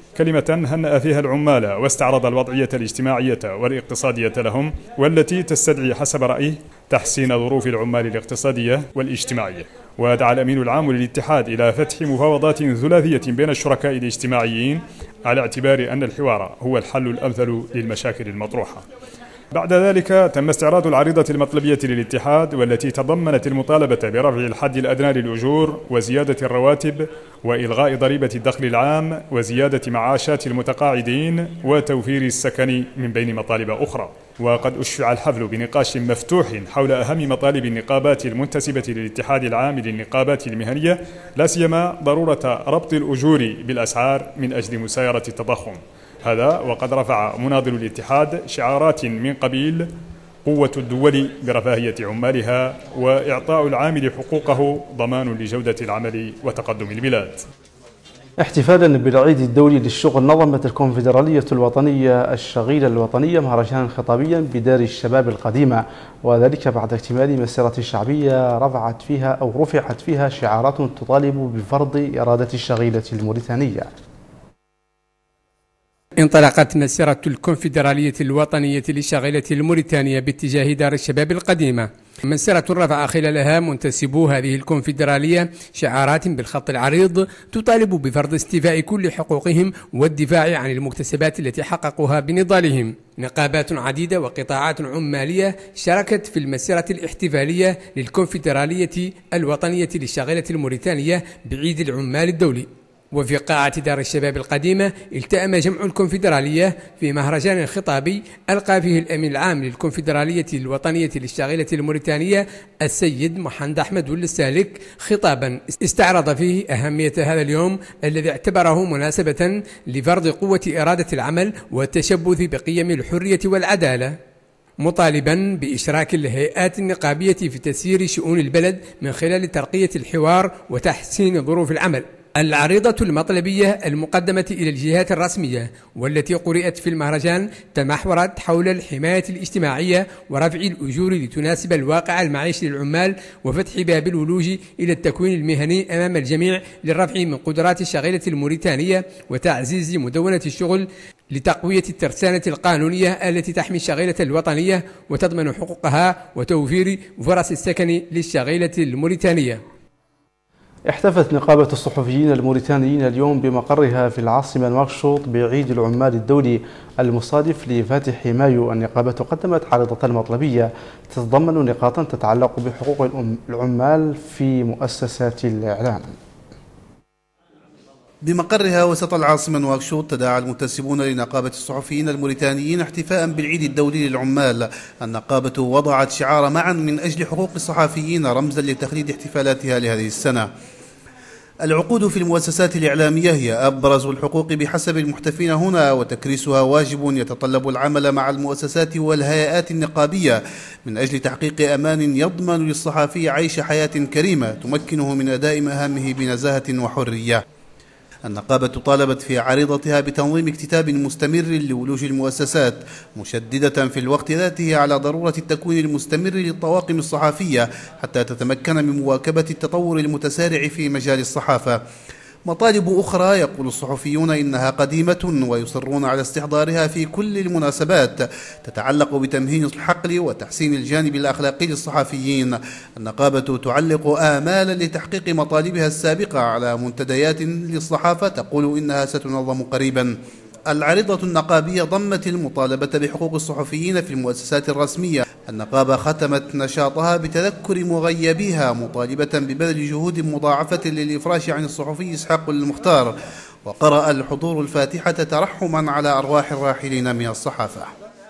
كلمة هنأ فيها العمال واستعرض الوضعية الاجتماعية والاقتصادية لهم، والتي تستدعي حسب رأيه تحسين ظروف العمال الاقتصادية والاجتماعية. ودعا الأمين العام للاتحاد إلى فتح مفاوضات ثلاثية بين الشركاء الاجتماعيين على اعتبار أن الحوار هو الحل الأمثل للمشاكل المطروحة. بعد ذلك تم استعراض العريضة المطلبية للاتحاد، والتي تضمنت المطالبة برفع الحد الأدنى للأجور وزيادة الرواتب وإلغاء ضريبة الدخل العام وزيادة معاشات المتقاعدين وتوفير السكن من بين مطالب أخرى. وقد أشفع الحفل بنقاش مفتوح حول أهم مطالب النقابات المنتسبة للاتحاد العام للنقابات المهنية، لا سيما ضرورة ربط الأجور بالأسعار من أجل مسايرة التضخم. هذا وقد رفع مناضل الاتحاد شعارات من قبيل قوة الدول برفاهية عمالها، وإعطاء العامل حقوقه ضمان لجودة العمل وتقدم البلاد. احتفالا بالعيد الدولي للشغل، نظمت الكونفدرالية الوطنية الشغيلة الوطنية مهرجانا خطابيا بدار الشباب القديمة، وذلك بعد اكتمال مسيرة شعبية رفعت فيها شعارات تطالب بفرض إرادة الشغيلة الموريتانية. انطلقت مسيرة الكونفدرالية الوطنية للشغيلة الموريتانية باتجاه دار الشباب القديمة، مسيرة رفع خلالها منتسبو هذه الكونفدرالية شعارات بالخط العريض تطالب بفرض استيفاء كل حقوقهم والدفاع عن المكتسبات التي حققوها بنضالهم. نقابات عديدة وقطاعات عمالية شاركت في المسيرة الاحتفالية للكونفدرالية الوطنية للشغيلة الموريتانية بعيد العمال الدولي. وفي قاعة دار الشباب القديمة التأم جمع الكونفدرالية في مهرجان خطابي ألقى فيه الأمين العام للكونفدرالية الوطنية للشغيلة الموريتانية السيد محمد أحمد والسالك خطابا استعرض فيه أهمية هذا اليوم الذي اعتبره مناسبة لفرض قوة إرادة العمل والتشبث بقيم الحرية والعدالة، مطالبا بإشراك الهيئات النقابية في تسيير شؤون البلد من خلال ترقية الحوار وتحسين ظروف العمل. العريضة المطلبية المقدمة إلى الجهات الرسمية والتي قرأت في المهرجان تمحورت حول الحماية الاجتماعية ورفع الأجور لتناسب الواقع المعيشي للعمال، وفتح باب الولوج إلى التكوين المهني أمام الجميع للرفع من قدرات الشغيلة الموريتانية وتعزيز مدونة الشغل لتقوية الترسانة القانونية التي تحمي الشغيلة الوطنية وتضمن حقوقها وتوفير فرص السكن للشغيلة الموريتانية. احتفلت نقابة الصحفيين الموريتانيين اليوم بمقرها في العاصمة نواكشوط بعيد العمال الدولي المصادف لفاتح مايو. النقابة قدمت عريضة مطلبية تتضمن نقاطا تتعلق بحقوق العمال في مؤسسات الإعلام. بمقرها وسط العاصمة نواكشوط تداعى المنتسبون لنقابة الصحفيين الموريتانيين احتفاء بالعيد الدولي للعمال. النقابة وضعت شعار معا من أجل حقوق الصحفيين رمزا لتخليد احتفالاتها لهذه السنة. العقود في المؤسسات الإعلامية هي أبرز الحقوق بحسب المحتفين هنا، وتكريسها واجب يتطلب العمل مع المؤسسات والهيئات النقابية من أجل تحقيق أمان يضمن للصحفي عيش حياة كريمة تمكنه من أداء مهامه بنزاهة وحرية. النقابة طالبت في عريضتها بتنظيم اكتتاب مستمر لولوج المؤسسات، مشددة في الوقت ذاته على ضرورة التكوين المستمر للطواقم الصحفية حتى تتمكن من مواكبة التطور المتسارع في مجال الصحافة. مطالب أخرى يقول الصحفيون إنها قديمة ويصرون على استحضارها في كل المناسبات تتعلق بتمهين الحقل وتحسين الجانب الأخلاقي للصحفيين. النقابة تعلق آمالا لتحقيق مطالبها السابقة على منتديات للصحافة تقول إنها ستنظم قريبا. العريضة النقابية ضمت المطالبة بحقوق الصحفيين في المؤسسات الرسمية. النقابة ختمت نشاطها بتذكر مغيبيها مطالبة ببذل جهود مضاعفة للإفراج عن الصحفي إسحاق المختار، وقرأ الحضور الفاتحة ترحما على أرواح الراحلين من الصحافة.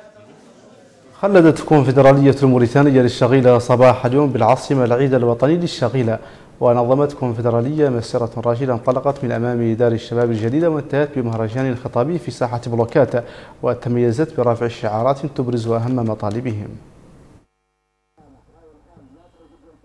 خلدت الكونفدرالية الموريتانية للشغيلة صباح اليوم بالعاصمة العيد الوطني للشغيلة، ونظمت كونفدرالية مسيرة راجلة انطلقت من أمام دار الشباب الجديدة وانتهت بمهرجان خطابي في ساحة بلوكات، وتميزت برفع شعارات تبرز أهم مطالبهم.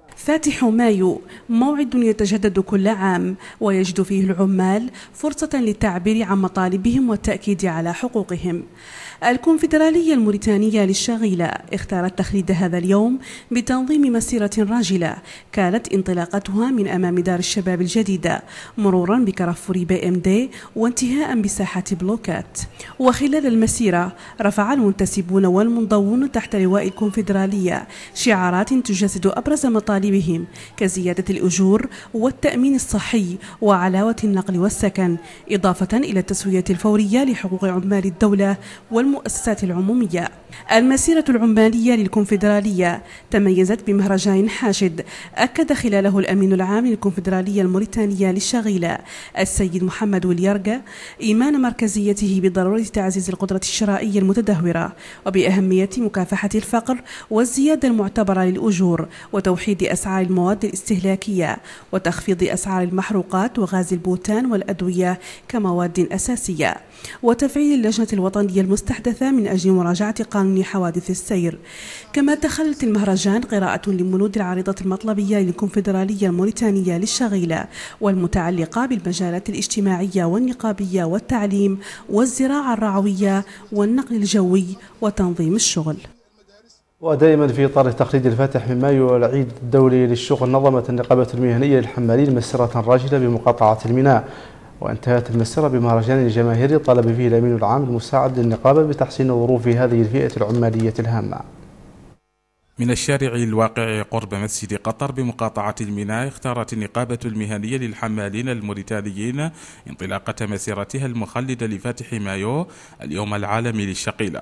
فاتح مايو موعد يتجدد كل عام ويجد فيه العمال فرصة للتعبير عن مطالبهم والتأكيد على حقوقهم. الكونفدرالية الموريتانية للشغيلة اختارت تخليد هذا اليوم بتنظيم مسيرة راجلة كانت انطلاقتها من أمام دار الشباب الجديدة مرورا بكرفور BMD وانتهاء بساحة بلوكات. وخلال المسيرة رفع المنتسبون والمنضوون تحت لواء الكونفدرالية شعارات تجسد أبرز مطالبهم كزيادة الأجور والتأمين الصحي وعلاوة النقل والسكن، إضافة إلى التسوية الفورية لحقوق عمال الدولة والمؤسسات العمومية. المسيرة العمالية للكونفدرالية تميزت بمهرجان حاشد أكد خلاله الأمين العام للكونفدرالية الموريتانية للشغيلة السيد محمد واليرقة إيمان مركزيته بضرورة تعزيز القدرة الشرائية المتدهورة وبأهمية مكافحة الفقر والزيادة المعتبرة للأجور وتوحيد أسعار المواد الاستهلاكية وتخفيض أسعار المحروقات وغاز البوتان والأدوية كمواد أساسية وتفعيل اللجنة الوطنية المستحدثة من أجل مراجعة قانون حوادث السير. كما تخلت المهرجان قراءة لمنود العارضة المطلبية للكونفدرالية الموريتانية للشغيلة والمتعلقة بالمجالات الاجتماعية والنقابية والتعليم والزراعة الرعوية والنقل الجوي وتنظيم الشغل. ودائما في إطار التخليد الفاتح من مايو والعيد الدولي للشغل، نظمت النقابة المهنية للحمالين مسيرة راجلة بمقاطعة الميناء، وانتهت المسيرة بمهرجان جماهيري طالب فيه الأمين العام المساعد للنقابة بتحسين ظروف هذه الفئة العمالية الهامة. من الشارع الواقع قرب مسجد قطر بمقاطعة الميناء، اختارت النقابة المهنية للحمالين الموريتانيين انطلاقة مسيرتها المخلدة لفاتح مايو اليوم العالمي للشقيلة.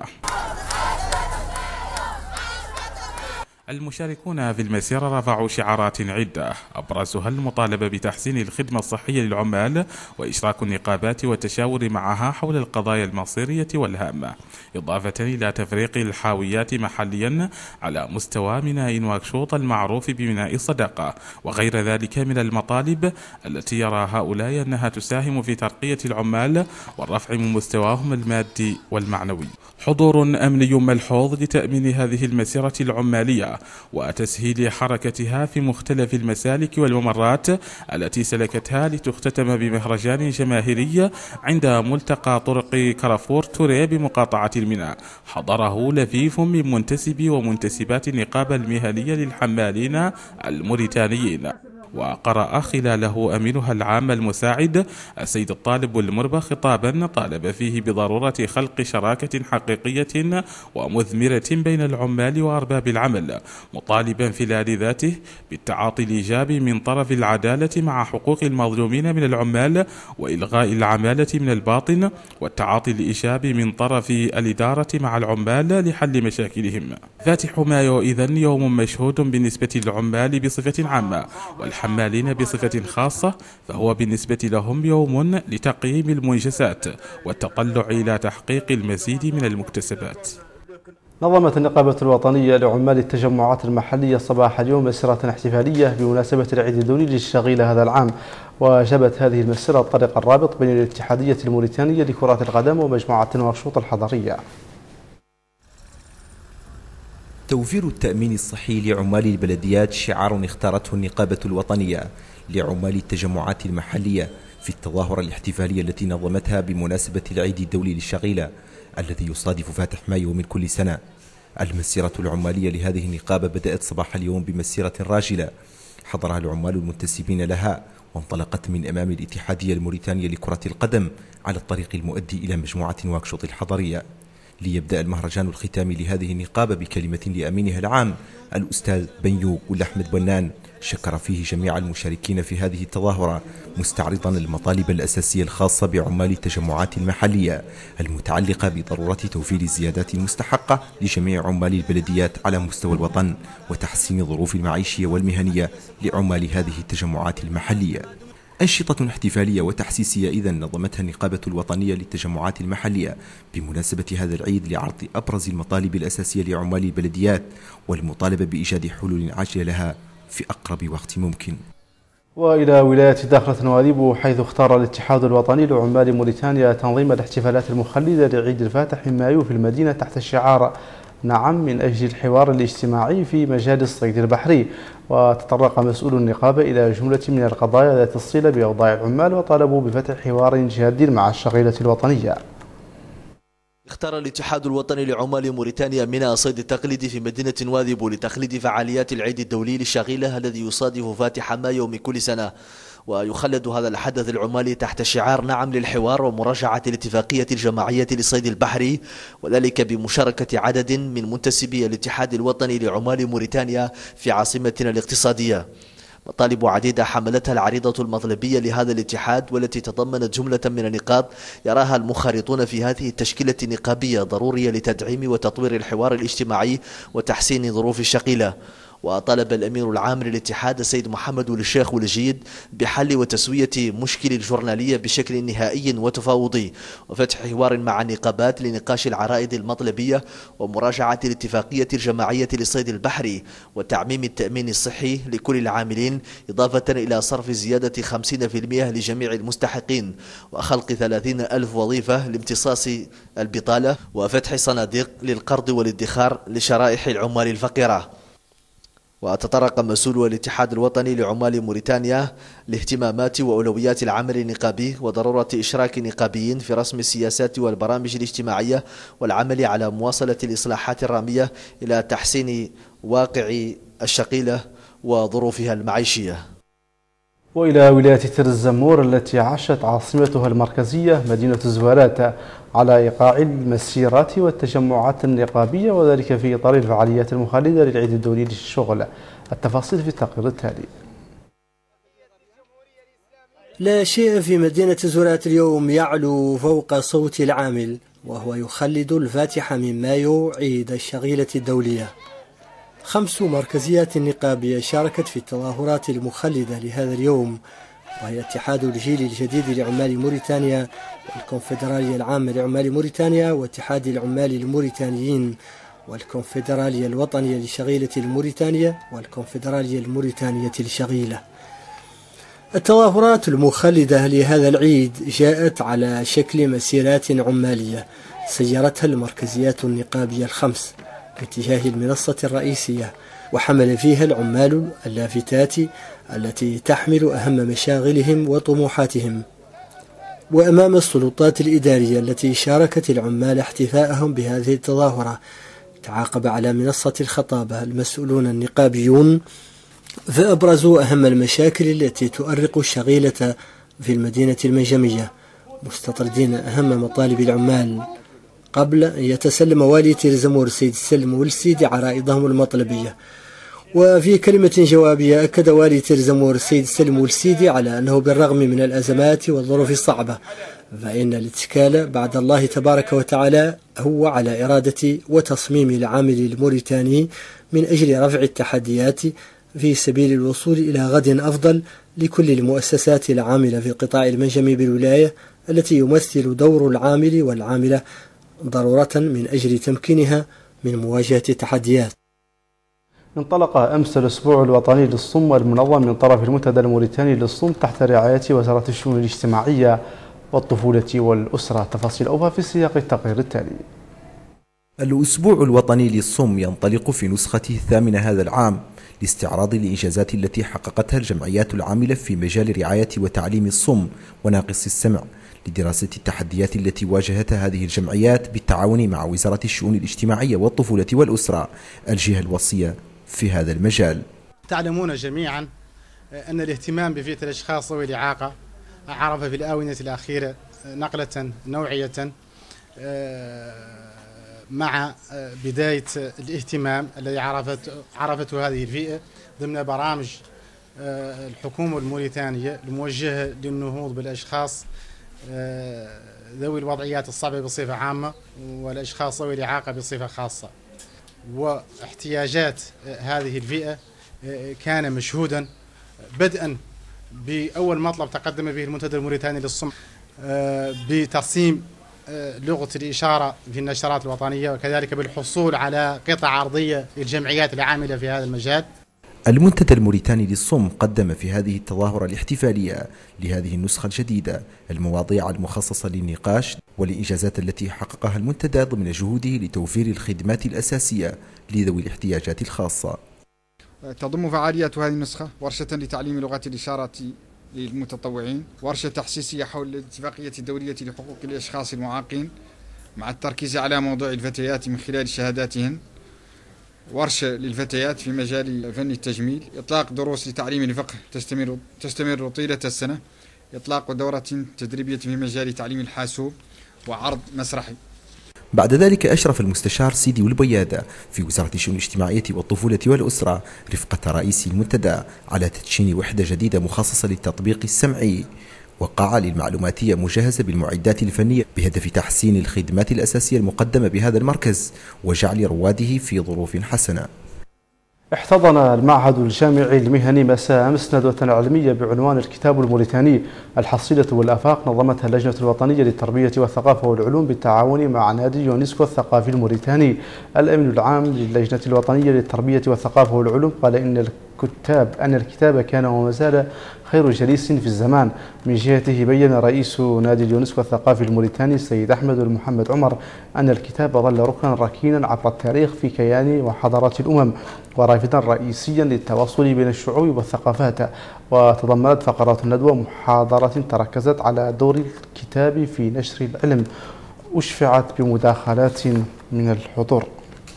المشاركون في المسيرة رفعوا شعارات عدة أبرزها المطالبة بتحسين الخدمة الصحية للعمال وإشراك النقابات والتشاور معها حول القضايا المصيرية والهامة، إضافة إلى تفريق الحاويات محليا على مستوى ميناء نواكشوط المعروف بميناء الصداقة وغير ذلك من المطالب التي يرى هؤلاء أنها تساهم في ترقية العمال والرفع من مستواهم المادي والمعنوي. حضور أمني ملحوظ لتأمين هذه المسيرة العمالية وتسهيل حركتها في مختلف المسالك والممرات التي سلكتها لتختتم بمهرجان جماهيري عند ملتقى طرق كرفور توري بمقاطعة الميناء، حضره لفيف من منتسبي ومنتسبات النقابة المهنية للحمالين الموريتانيين، وقرأ خلاله أمينها العام المساعد السيد الطالب المربى خطابا طالب فيه بضرورة خلق شراكة حقيقية ومثمرة بين العمال وأرباب العمل، مطالبا في الآن ذاته بالتعاطي الإيجابي من طرف العدالة مع حقوق المظلومين من العمال وإلغاء العمالة من الباطن، والتعاطي الإيجابي من طرف الإدارة مع العمال لحل مشاكلهم. فاتح مايو إذن يوم مشهود بالنسبة للعمال بصفة عامة والحمالين بصفة خاصة، فهو بالنسبة لهم يوم لتقييم المنجزات والتطلع إلى تحقيق المزيد من المكتسبات. نظمت النقابة الوطنية لعمال التجمعات المحلية صباح اليوم مسيرة احتفالية بمناسبة العيد الدولي للشغيلة هذا العام، وجبت هذه المسيرة الطريق الرابط بين الاتحادية الموريتانية لكرة القدم ومجموعة نواكشوط الحضرية. توفير التأمين الصحي لعمال البلديات شعار اختارته النقابة الوطنية لعمال التجمعات المحلية في التظاهرة الاحتفالية التي نظمتها بمناسبة العيد الدولي للشغيلة الذي يصادف فاتح مايو من كل سنة. المسيرة العمالية لهذه النقابة بدأت صباح اليوم بمسيرة راجلة حضرها العمال المنتسبين لها، وانطلقت من أمام الاتحادية الموريتانية لكرة القدم على الطريق المؤدي إلى مجموعة نواكشوط الحضرية، ليبدأ المهرجان الختامي لهذه النقابة بكلمة لأمينها العام الأستاذ بنيو والأحمد بنان، شكر فيه جميع المشاركين في هذه التظاهرة مستعرضا المطالب الأساسية الخاصة بعمال التجمعات المحلية المتعلقة بضرورة توفير الزيادات المستحقة لجميع عمال البلديات على مستوى الوطن وتحسين الظروف المعيشية والمهنية لعمال هذه التجمعات المحلية. أنشطة احتفالية وتحسيسية إذن نظمتها النقابة الوطنية للتجمعات المحلية بمناسبة هذا العيد لعرض أبرز المطالب الأساسية لعمال البلديات والمطالبة بإيجاد حلول عاجلة لها في أقرب وقت ممكن. وإلى ولاية داخلة نواديبو، حيث اختار الاتحاد الوطني لعمال موريتانيا تنظيم الاحتفالات المخلدة لعيد الفاتح من مايو في المدينة تحت الشعار نعم من أجل الحوار الاجتماعي في مجال الصيد البحري. وتطرق مسؤول النقابة إلى جملة من القضايا ذات الصلة بأوضاع العمال، وطالبوا بفتح حوار جاد مع الشغيلة الوطنية. اختار الاتحاد الوطني لعمال موريتانيا ميناء الصيد التقليدي في مدينة نواذيبو لتخليد فعاليات العيد الدولي للشغيلة الذي يصادف فاتح مايو من كل سنة. ويخلد هذا الحدث العمالي تحت شعار نعم للحوار ومراجعة الاتفاقية الجماعية للصيد البحري، وذلك بمشاركة عدد من منتسبي الاتحاد الوطني لعمال موريتانيا في عاصمتنا الاقتصادية. مطالب عديدة حملتها العريضة المطلبية لهذا الاتحاد، والتي تضمنت جملة من النقاط يراها المنخرطون في هذه التشكيلة النقابية ضرورية لتدعيم وتطوير الحوار الاجتماعي وتحسين ظروف الشغيلة. وطالب الأمين العام للاتحاد السيد محمد الشيخ الجيد بحل وتسوية مشكل الجورنالية بشكل نهائي وتفاوضي، وفتح حوار مع النقابات لنقاش العرائض المطلبية ومراجعة الاتفاقية الجماعية للصيد البحري وتعميم التأمين الصحي لكل العاملين، إضافة إلى صرف زيادة 50% لجميع المستحقين، وخلق 30,000 وظيفة لامتصاص البطالة، وفتح صناديق للقرض والادخار لشرائح العمال الفقيرة. وتطرق مسؤول الاتحاد الوطني لعمال موريتانيا لاهتمامات وأولويات العمل النقابي وضرورة إشراك النقابيين في رسم السياسات والبرامج الاجتماعية والعمل على مواصلة الإصلاحات الرامية إلى تحسين واقع الشغيلة وظروفها المعيشية. وإلى ولاية تير الزمور التي عاشت عاصمتها المركزية مدينة الزوالات على إيقاع المسيرات والتجمعات النقابية، وذلك في إطار الفعاليات المخالدة للعيد الدولي للشغل. التفاصيل في التقرير التالي. لا شيء في مدينة الزوالات اليوم يعلو فوق صوت العامل، وهو يخلد الفاتح من مايو عيد الشغيلة الدولية. 5 مركزيات نقابية شاركت في التظاهرات المخلدة لهذا اليوم، وهي اتحاد الجيل الجديد لعمال موريتانيا، والكونفدرالية العامة لعمال موريتانيا، واتحاد العمال الموريتانيين، والكونفدرالية الوطنية للشغيلة الموريتانية، والكونفدرالية الموريتانية للشغيلة. التظاهرات المخلدة لهذا العيد جاءت على شكل مسيرات عمالية سيرتها المركزيات النقابية ال5 باتجاه المنصة الرئيسية، وحمل فيها العمال اللافتات التي تحمل أهم مشاغلهم وطموحاتهم. وأمام السلطات الإدارية التي شاركت العمال احتفاءهم بهذه التظاهرة، تعاقب على منصة الخطابة المسؤولون النقابيون، فأبرزوا أهم المشاكل التي تؤرق الشغيلة في المدينة المنجمية، مستطردين أهم مطالب العمال، قبل أن يتسلم والي تير الزمور السيد السلم والسيدي عرائضهم المطلبية. وفي كلمة جوابية أكد والي تير الزمور السيد السلم والسيدي على أنه بالرغم من الأزمات والظروف الصعبة، فإن الاتكال بعد الله تبارك وتعالى هو على إرادة وتصميم العامل الموريتاني من أجل رفع التحديات في سبيل الوصول إلى غد أفضل لكل المؤسسات العاملة في القطاع المنجمي بالولاية، التي يمثل دور العامل والعاملة ضرورة من أجل تمكينها من مواجهة التحديات. انطلق أمس الأسبوع الوطني للصم المنظم من طرف المنتدى الموريتاني للصم تحت رعاية وزارة الشؤون الاجتماعية والطفولة والأسرة. تفاصيل أوفى في سياق التقرير التالي. الأسبوع الوطني للصم ينطلق في نسخته الثامنة هذا العام لاستعراض الإنجازات التي حققتها الجمعيات العاملة في مجال رعاية وتعليم الصم وناقص السمع، لدراسة التحديات التي واجهتها هذه الجمعيات بالتعاون مع وزارة الشؤون الاجتماعية والطفولة والأسرة، الجهة الوصية في هذا المجال. تعلمون جميعا أن الاهتمام بفئة الأشخاص ذوي الإعاقة عرف في الآونة الأخيرة نقلة نوعية مع بداية الاهتمام الذي عرفته هذه الفئة ضمن برامج الحكومة الموريتانية الموجهة للنهوض بالأشخاص ذوي الوضعيات الصعبة بصفة عامة والأشخاص ذوي الإعاقة بصفة خاصة. واحتياجات هذه الفئة كان مشهودا بدءا بأول مطلب تقدم به المنتدى الموريتاني للصم بترسيم لغة الإشارة في النشرات الوطنية، وكذلك بالحصول على قطع أرضية للجمعيات العاملة في هذا المجال. المنتدى الموريتاني للصم قدم في هذه التظاهرة الاحتفالية لهذه النسخة الجديدة المواضيع المخصصة للنقاش والإنجازات التي حققها المنتدى ضمن جهوده لتوفير الخدمات الأساسية لذوي الاحتياجات الخاصة. تضم فعاليات هذه النسخة ورشة لتعليم لغة الإشارة للمتطوعين، ورشة تحسيسية حول الاتفاقية الدولية لحقوق الأشخاص المعاقين مع التركيز على موضوع الفتيات من خلال شهاداتهن، ورشة للفتيات في مجال فن التجميل، إطلاق دروس لتعليم الفقه تستمر طيلة السنة، إطلاق دورة تدريبية في مجال تعليم الحاسوب، وعرض مسرحي. بعد ذلك أشرف المستشار سيدي والبيادة في وزارة الشؤون الاجتماعية والطفولة والأسرة رفقة رئيس المنتدى على تدشين وحدة جديدة مخصصة للتطبيق السمعي وقاعة للمعلوماتية مجهزة بالمعدات الفنية بهدف تحسين الخدمات الأساسية المقدمة بهذا المركز وجعل رواده في ظروف حسنة. احتضن المعهد الجامعي المهني مساء أمس ندوة علمية بعنوان الكتاب الموريتاني الحصيلة والآفاق، نظمتها اللجنة الوطنية للتربية والثقافة والعلوم بالتعاون مع نادي يونسكو الثقافي الموريتاني. الأمين العام للجنة الوطنية للتربية والثقافة والعلوم قال أن الكتاب كان وما زال خير جليس في الزمان. من جهته بين رئيس نادي اليونسكو الثقافي الموريتاني السيد أحمد محمد عمر أن الكتاب ظل ركنا ركينا عبر التاريخ في كيان وحضارات الأمم ورافدا رئيسيا للتواصل بين الشعوب والثقافات. وتضمنت فقرات الندوة محاضرة تركزت على دور الكتاب في نشر العلم أشفعت بمداخلات من الحضور.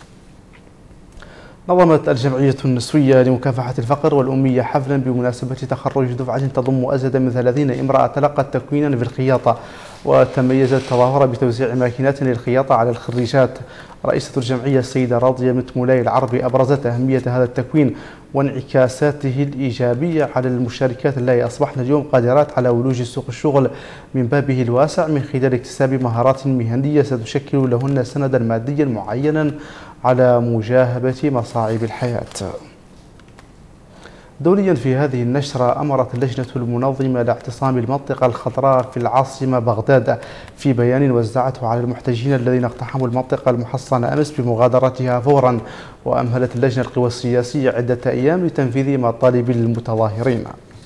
نظمت الجمعية النسوية لمكافحة الفقر والأمية حفلا بمناسبة تخرج دفعة تضم أزيد من 30 امرأة تلقت تكوينا في الخياطة، وتميزت التظاهرة بتوزيع ماكينات للخياطة على الخريجات. رئيسة الجمعية السيدة راضية بنت مولاي العربي أبرزت أهمية هذا التكوين وانعكاساته الإيجابية على المشاركات اللاتي أصبحن اليوم قادرات على ولوج سوق الشغل من بابه الواسع من خلال اكتساب مهارات مهنية ستشكل لهن سندا ماديا معينا على مجاهبة مصاعب الحياة. دوليا في هذه النشرة أمرت اللجنة المنظمة لاعتصام المنطقة الخضراء في العاصمة بغداد في بيان وزعته على المحتجين الذين اقتحموا المنطقة المحصنة أمس بمغادرتها فورا، وأمهلت اللجنة القوى السياسية عدة أيام لتنفيذ مطالب المتظاهرين.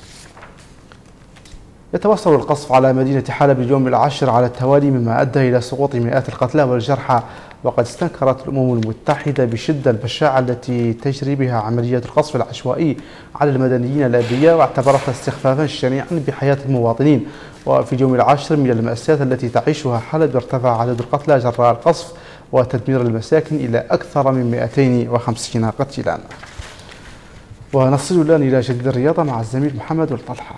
يتواصل القصف على مدينة حلب اليوم العاشر على التوالي مما أدى إلى سقوط مئات القتلى والجرحى، وقد استنكرت الأمم المتحدة بشدة البشاعة التي تجري بها عمليات القصف العشوائي على المدنيين الأبرياء، واعتبرتها استخفافا شنيعا بحياة المواطنين. وفي اليوم العاشر من المأساة التي تعيشها حلب ارتفع عدد القتلى جراء القصف وتدمير المساكن إلى أكثر من 250 قتيلا. ونصل الآن إلى جديد الرياضة مع الزميل محمد والطلحة.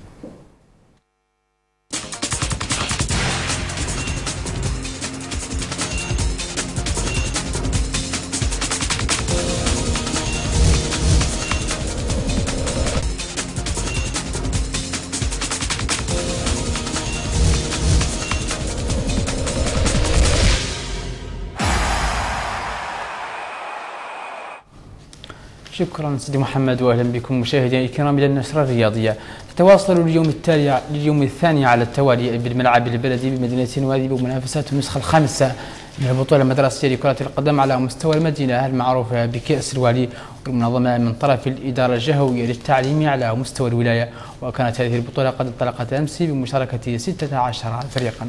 شكرا سيدي محمد، واهلا بكم مشاهدينا الكرام الى النشره الرياضيه. تتواصل لليوم الثاني على التوالي بالملعب البلدي بمدينه نوادي بمنافسات النسخه الخامسه من البطوله المدرسيه لكره القدم على مستوى المدينه المعروفه بكأس الوالي، والمنظمه من طرف الاداره الجهويه للتعليم على مستوى الولايه. وكانت هذه البطوله قد انطلقت امس بمشاركه 16 فريقا.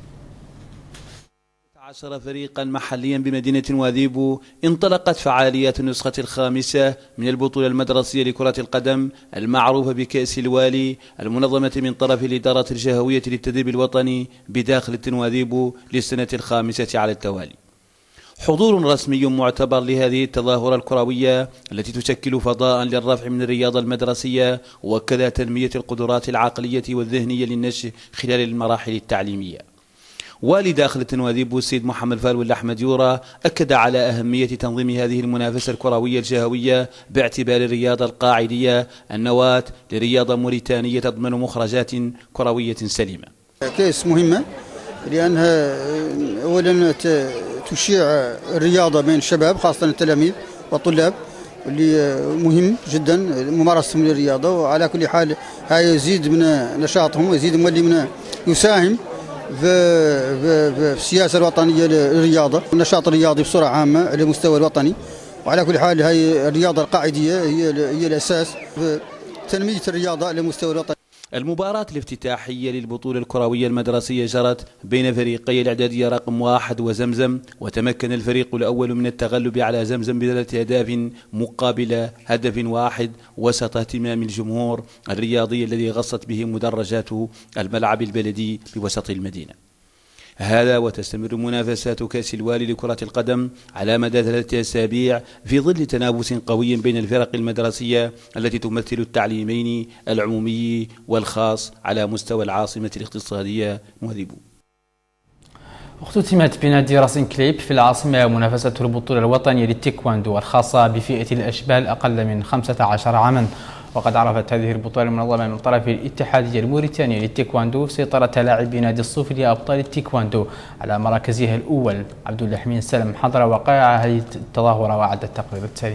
10 فريقا محليا بمدينة واذيبو انطلقت فعاليات النسخة الخامسة من البطولة المدرسية لكرة القدم المعروفة بكأس الوالي المنظمة من طرف الإدارة الجهوية للتدريب الوطني بداخل واذيبو للسنة الخامسة على التوالي. حضور رسمي معتبر لهذه التظاهرة الكروية التي تشكل فضاء للرفع من الرياضة المدرسية وكذا تنمية القدرات العقلية والذهنية للنشء خلال المراحل التعليمية. والي داخل واذيبو السيد محمد فالو الأحمد يورا أكد على أهمية تنظيم هذه المنافسة الكروية الجهوية باعتبار الرياضة القاعدية النواة لرياضة موريتانية تضمن مخرجات كروية سليمة. كأس مهمة لأنها أولا تشيع الرياضة بين الشباب خاصة التلاميذ والطلاب، اللي مهم جدا ممارستهم للرياضة، وعلى كل حال هاي يزيد من نشاطهم ويزيد من يساهم في السياسة الوطنية للرياضة والنشاط الرياضي بصورة عامة على المستوى الوطني. وعلى كل حال هاي الرياضة القاعدية هي الأساس في تنمية الرياضة على المستوى الوطني. المباراة الافتتاحية للبطولة الكروية المدرسية جرت بين فريقي الإعدادية رقم 1 وزمزم، وتمكن الفريق الأول من التغلب على زمزم ب3 أهداف مقابل هدف واحد وسط اهتمام الجمهور الرياضي الذي غصت به مدرجات الملعب البلدي بوسط المدينة. هذا وتستمر منافسات كأس الوالي لكرة القدم على مدى 3 أسابيع في ظل تنافس قوي بين الفرق المدرسية التي تمثل التعليمين العمومي والخاص على مستوى العاصمة الاقتصادية مواذيبو. اختتمت بنادي راسين كليب في العاصمة منافسة البطولة الوطنية للتايكواندو الخاصة بفئة الأشبال أقل من 15 عاما، وقد عرفت هذه البطولة المنظمة من طرف الاتحادية الموريتانية للتايكواندو سيطرة لاعبي نادي الصوفي أبطال التايكواندو على مراكزها الأول. عبد الحميد سلم حضر وقائع هذه التظاهرة وعد التقرير التالي.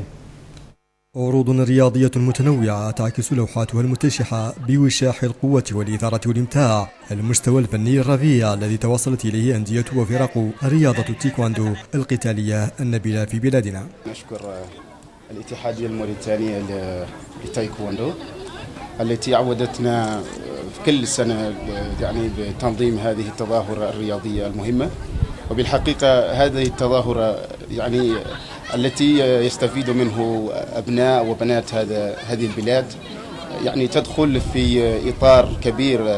عروض رياضية متنوعة تعكس لوحاتها المتشحة بوشاح القوة والإثارة والإمتاع المستوى الفني الرفيع الذي توصلت إليه أندية وفرق رياضة التايكواندو القتالية النبيلة في بلادنا. نشكر الاتحادية الموريتانية للتايكواندو التي عودتنا في كل سنة يعني بتنظيم هذه التظاهرة الرياضية المهمة، وبالحقيقة هذه التظاهرة يعني التي يستفيد منه أبناء وبنات هذه البلاد يعني تدخل في إطار كبير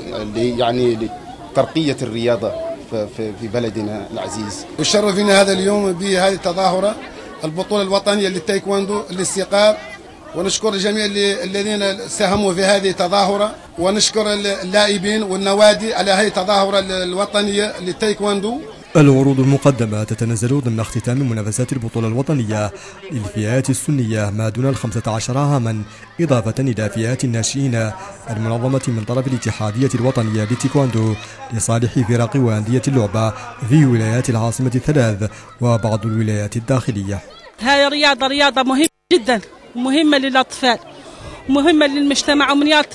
يعني لترقية الرياضة في بلدنا العزيز. وشرفنا هذا اليوم بهذه التظاهرة البطولة الوطنية للتايكواندو للاستيقاظ، ونشكر جميع الذين ساهموا في هذه التظاهرة، ونشكر اللاعبين والنوادي على هذه التظاهرة الوطنية للتايكواندو. العروض المقدمة تتنزل ضمن اختتام منافسات البطولة الوطنية للفئات السنية ما دون 15 عاما، إضافة إلى فئات الناشئين المنظمة من طرف الاتحادية الوطنية للتايكواندو لصالح فرق وأندية اللعبة في ولايات العاصمة الثلاث وبعض الولايات الداخلية. هذه رياضة مهمة جدا، مهمة للأطفال، مهمة للمجتمع، ومنيات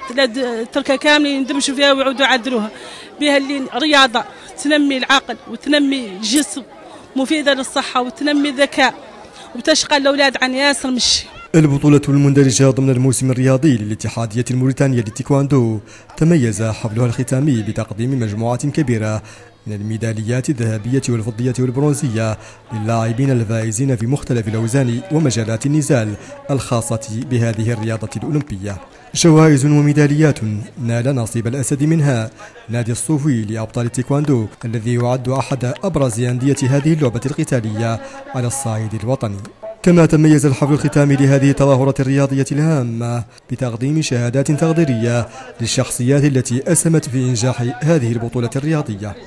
تركة كاملة يندمجوا فيها ويعودوا يعدلوها بها. اللي رياضة تنمي العقل وتنمي الجسم، مفيدة للصحة وتنمي الذكاء وتشغل الأولاد عن ياسر مشي. البطولة المندرجة ضمن الموسم الرياضي للاتحادية الموريتانية للتايكواندو تميز حفلها الختامي بتقديم مجموعة كبيرة من الميداليات الذهبية والفضية والبرونزية للاعبين الفائزين في مختلف الأوزان ومجالات النزال الخاصة بهذه الرياضة الأولمبية. جوائز وميداليات نال نصيب الأسد منها نادي الصوفي لأبطال التايكواندو الذي يعد أحد أبرز أندية هذه اللعبة القتالية على الصعيد الوطني. كما تميز الحفل الختامي لهذه التظاهرة الرياضية الهامة بتقديم شهادات تقديرية للشخصيات التي أسهمت في إنجاح هذه البطولة الرياضية.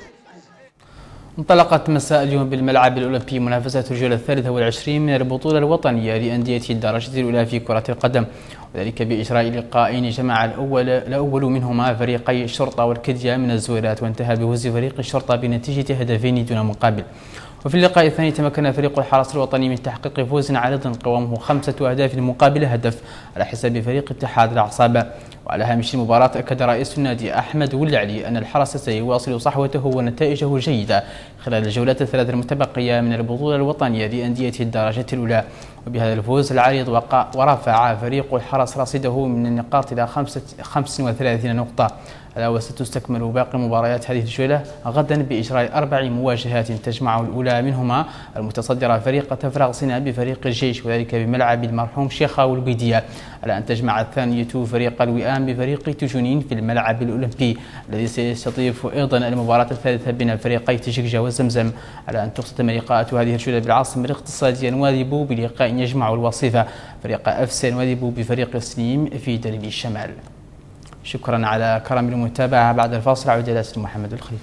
انطلقت مساء اليوم بالملعب الأولمبي منافسة الجولة 23 من البطولة الوطنية لأندية الدرجة الأولى في كرة القدم، وذلك بإجراء لقاءين جمع الأول منهما فريقي الشرطة والكدية من الزويرات، وانتهى بفوز فريق الشرطة بنتيجة هدفين دون مقابل. وفي اللقاء الثاني تمكن فريق الحرس الوطني من تحقيق فوز عارض قوامه 5 أهداف مقابل هدف على حساب فريق اتحاد العصابة. وعلى هامش المباراة أكد رئيس النادي أحمد ولعلي أن الحرس سيواصل صحوته ونتائجه الجيدة خلال الجولات الثلاث المتبقية من البطولة الوطنية لأندية الدرجة الأولى. وبهذا الفوز العريض ورفع فريق الحرس رصيده من النقاط إلى 35 نقطة. وستستكمل باقي مباريات هذه الجولة غدا بإجراء 4 مواجهات تجمع الأولى منهما المتصدرة فريق تفرغ سيناء بفريق الجيش، وذلك بملعب المرحوم شيخة والقيدية، على أن تجمع الثانية فريق الوئام بفريق تجونين في الملعب الأولمبي الذي سيستضيف أيضا المباراة الثالثة بين فريقي تشكجة وزمزم، على أن تختتم لقاءات هذه الجولة بالعاصمة الاقتصادية نواذيبو بلقاء يجمع الوصيفة فريق أفسي نواذيبو بفريق سليم في دليل الشمال. شكرا على كرم المتابعة. بعد الفاصل عود إلى محمد الخليفة.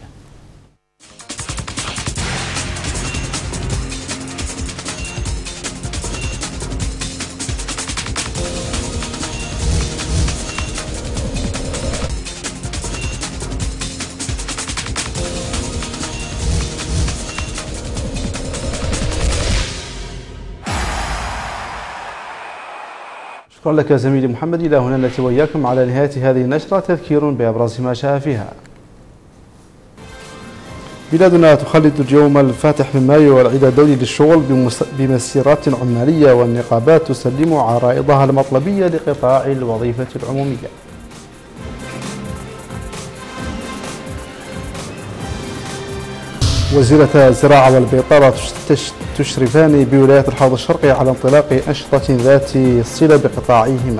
شكرا لك زميلي محمد. إلى هنا نأتي وإياكم على نهاية هذه النشرة. تذكير بأبرز ما جاء فيها. بلادنا تخلد اليوم الفاتح من مايو والعيد الدولي للشغل بمسيرات عمالية، والنقابات تسلم عرائضها المطلبية لقطاع الوظيفة العمومية. وزيرة الزراعة والبيطرة تشرفان بولاية الحوض الشرقي على انطلاق أنشطة ذات صلة بقطاعيهما.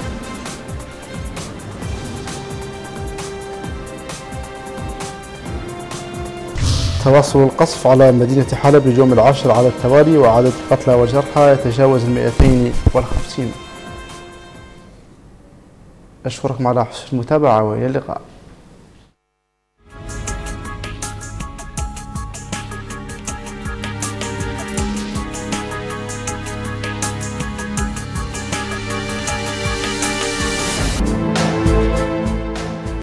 تواصل القصف على مدينة حلب لليوم العاشر على التوالي، وعدد القتلى والجرحى يتجاوز 250. أشكركم على حسن المتابعة وإلى اللقاء.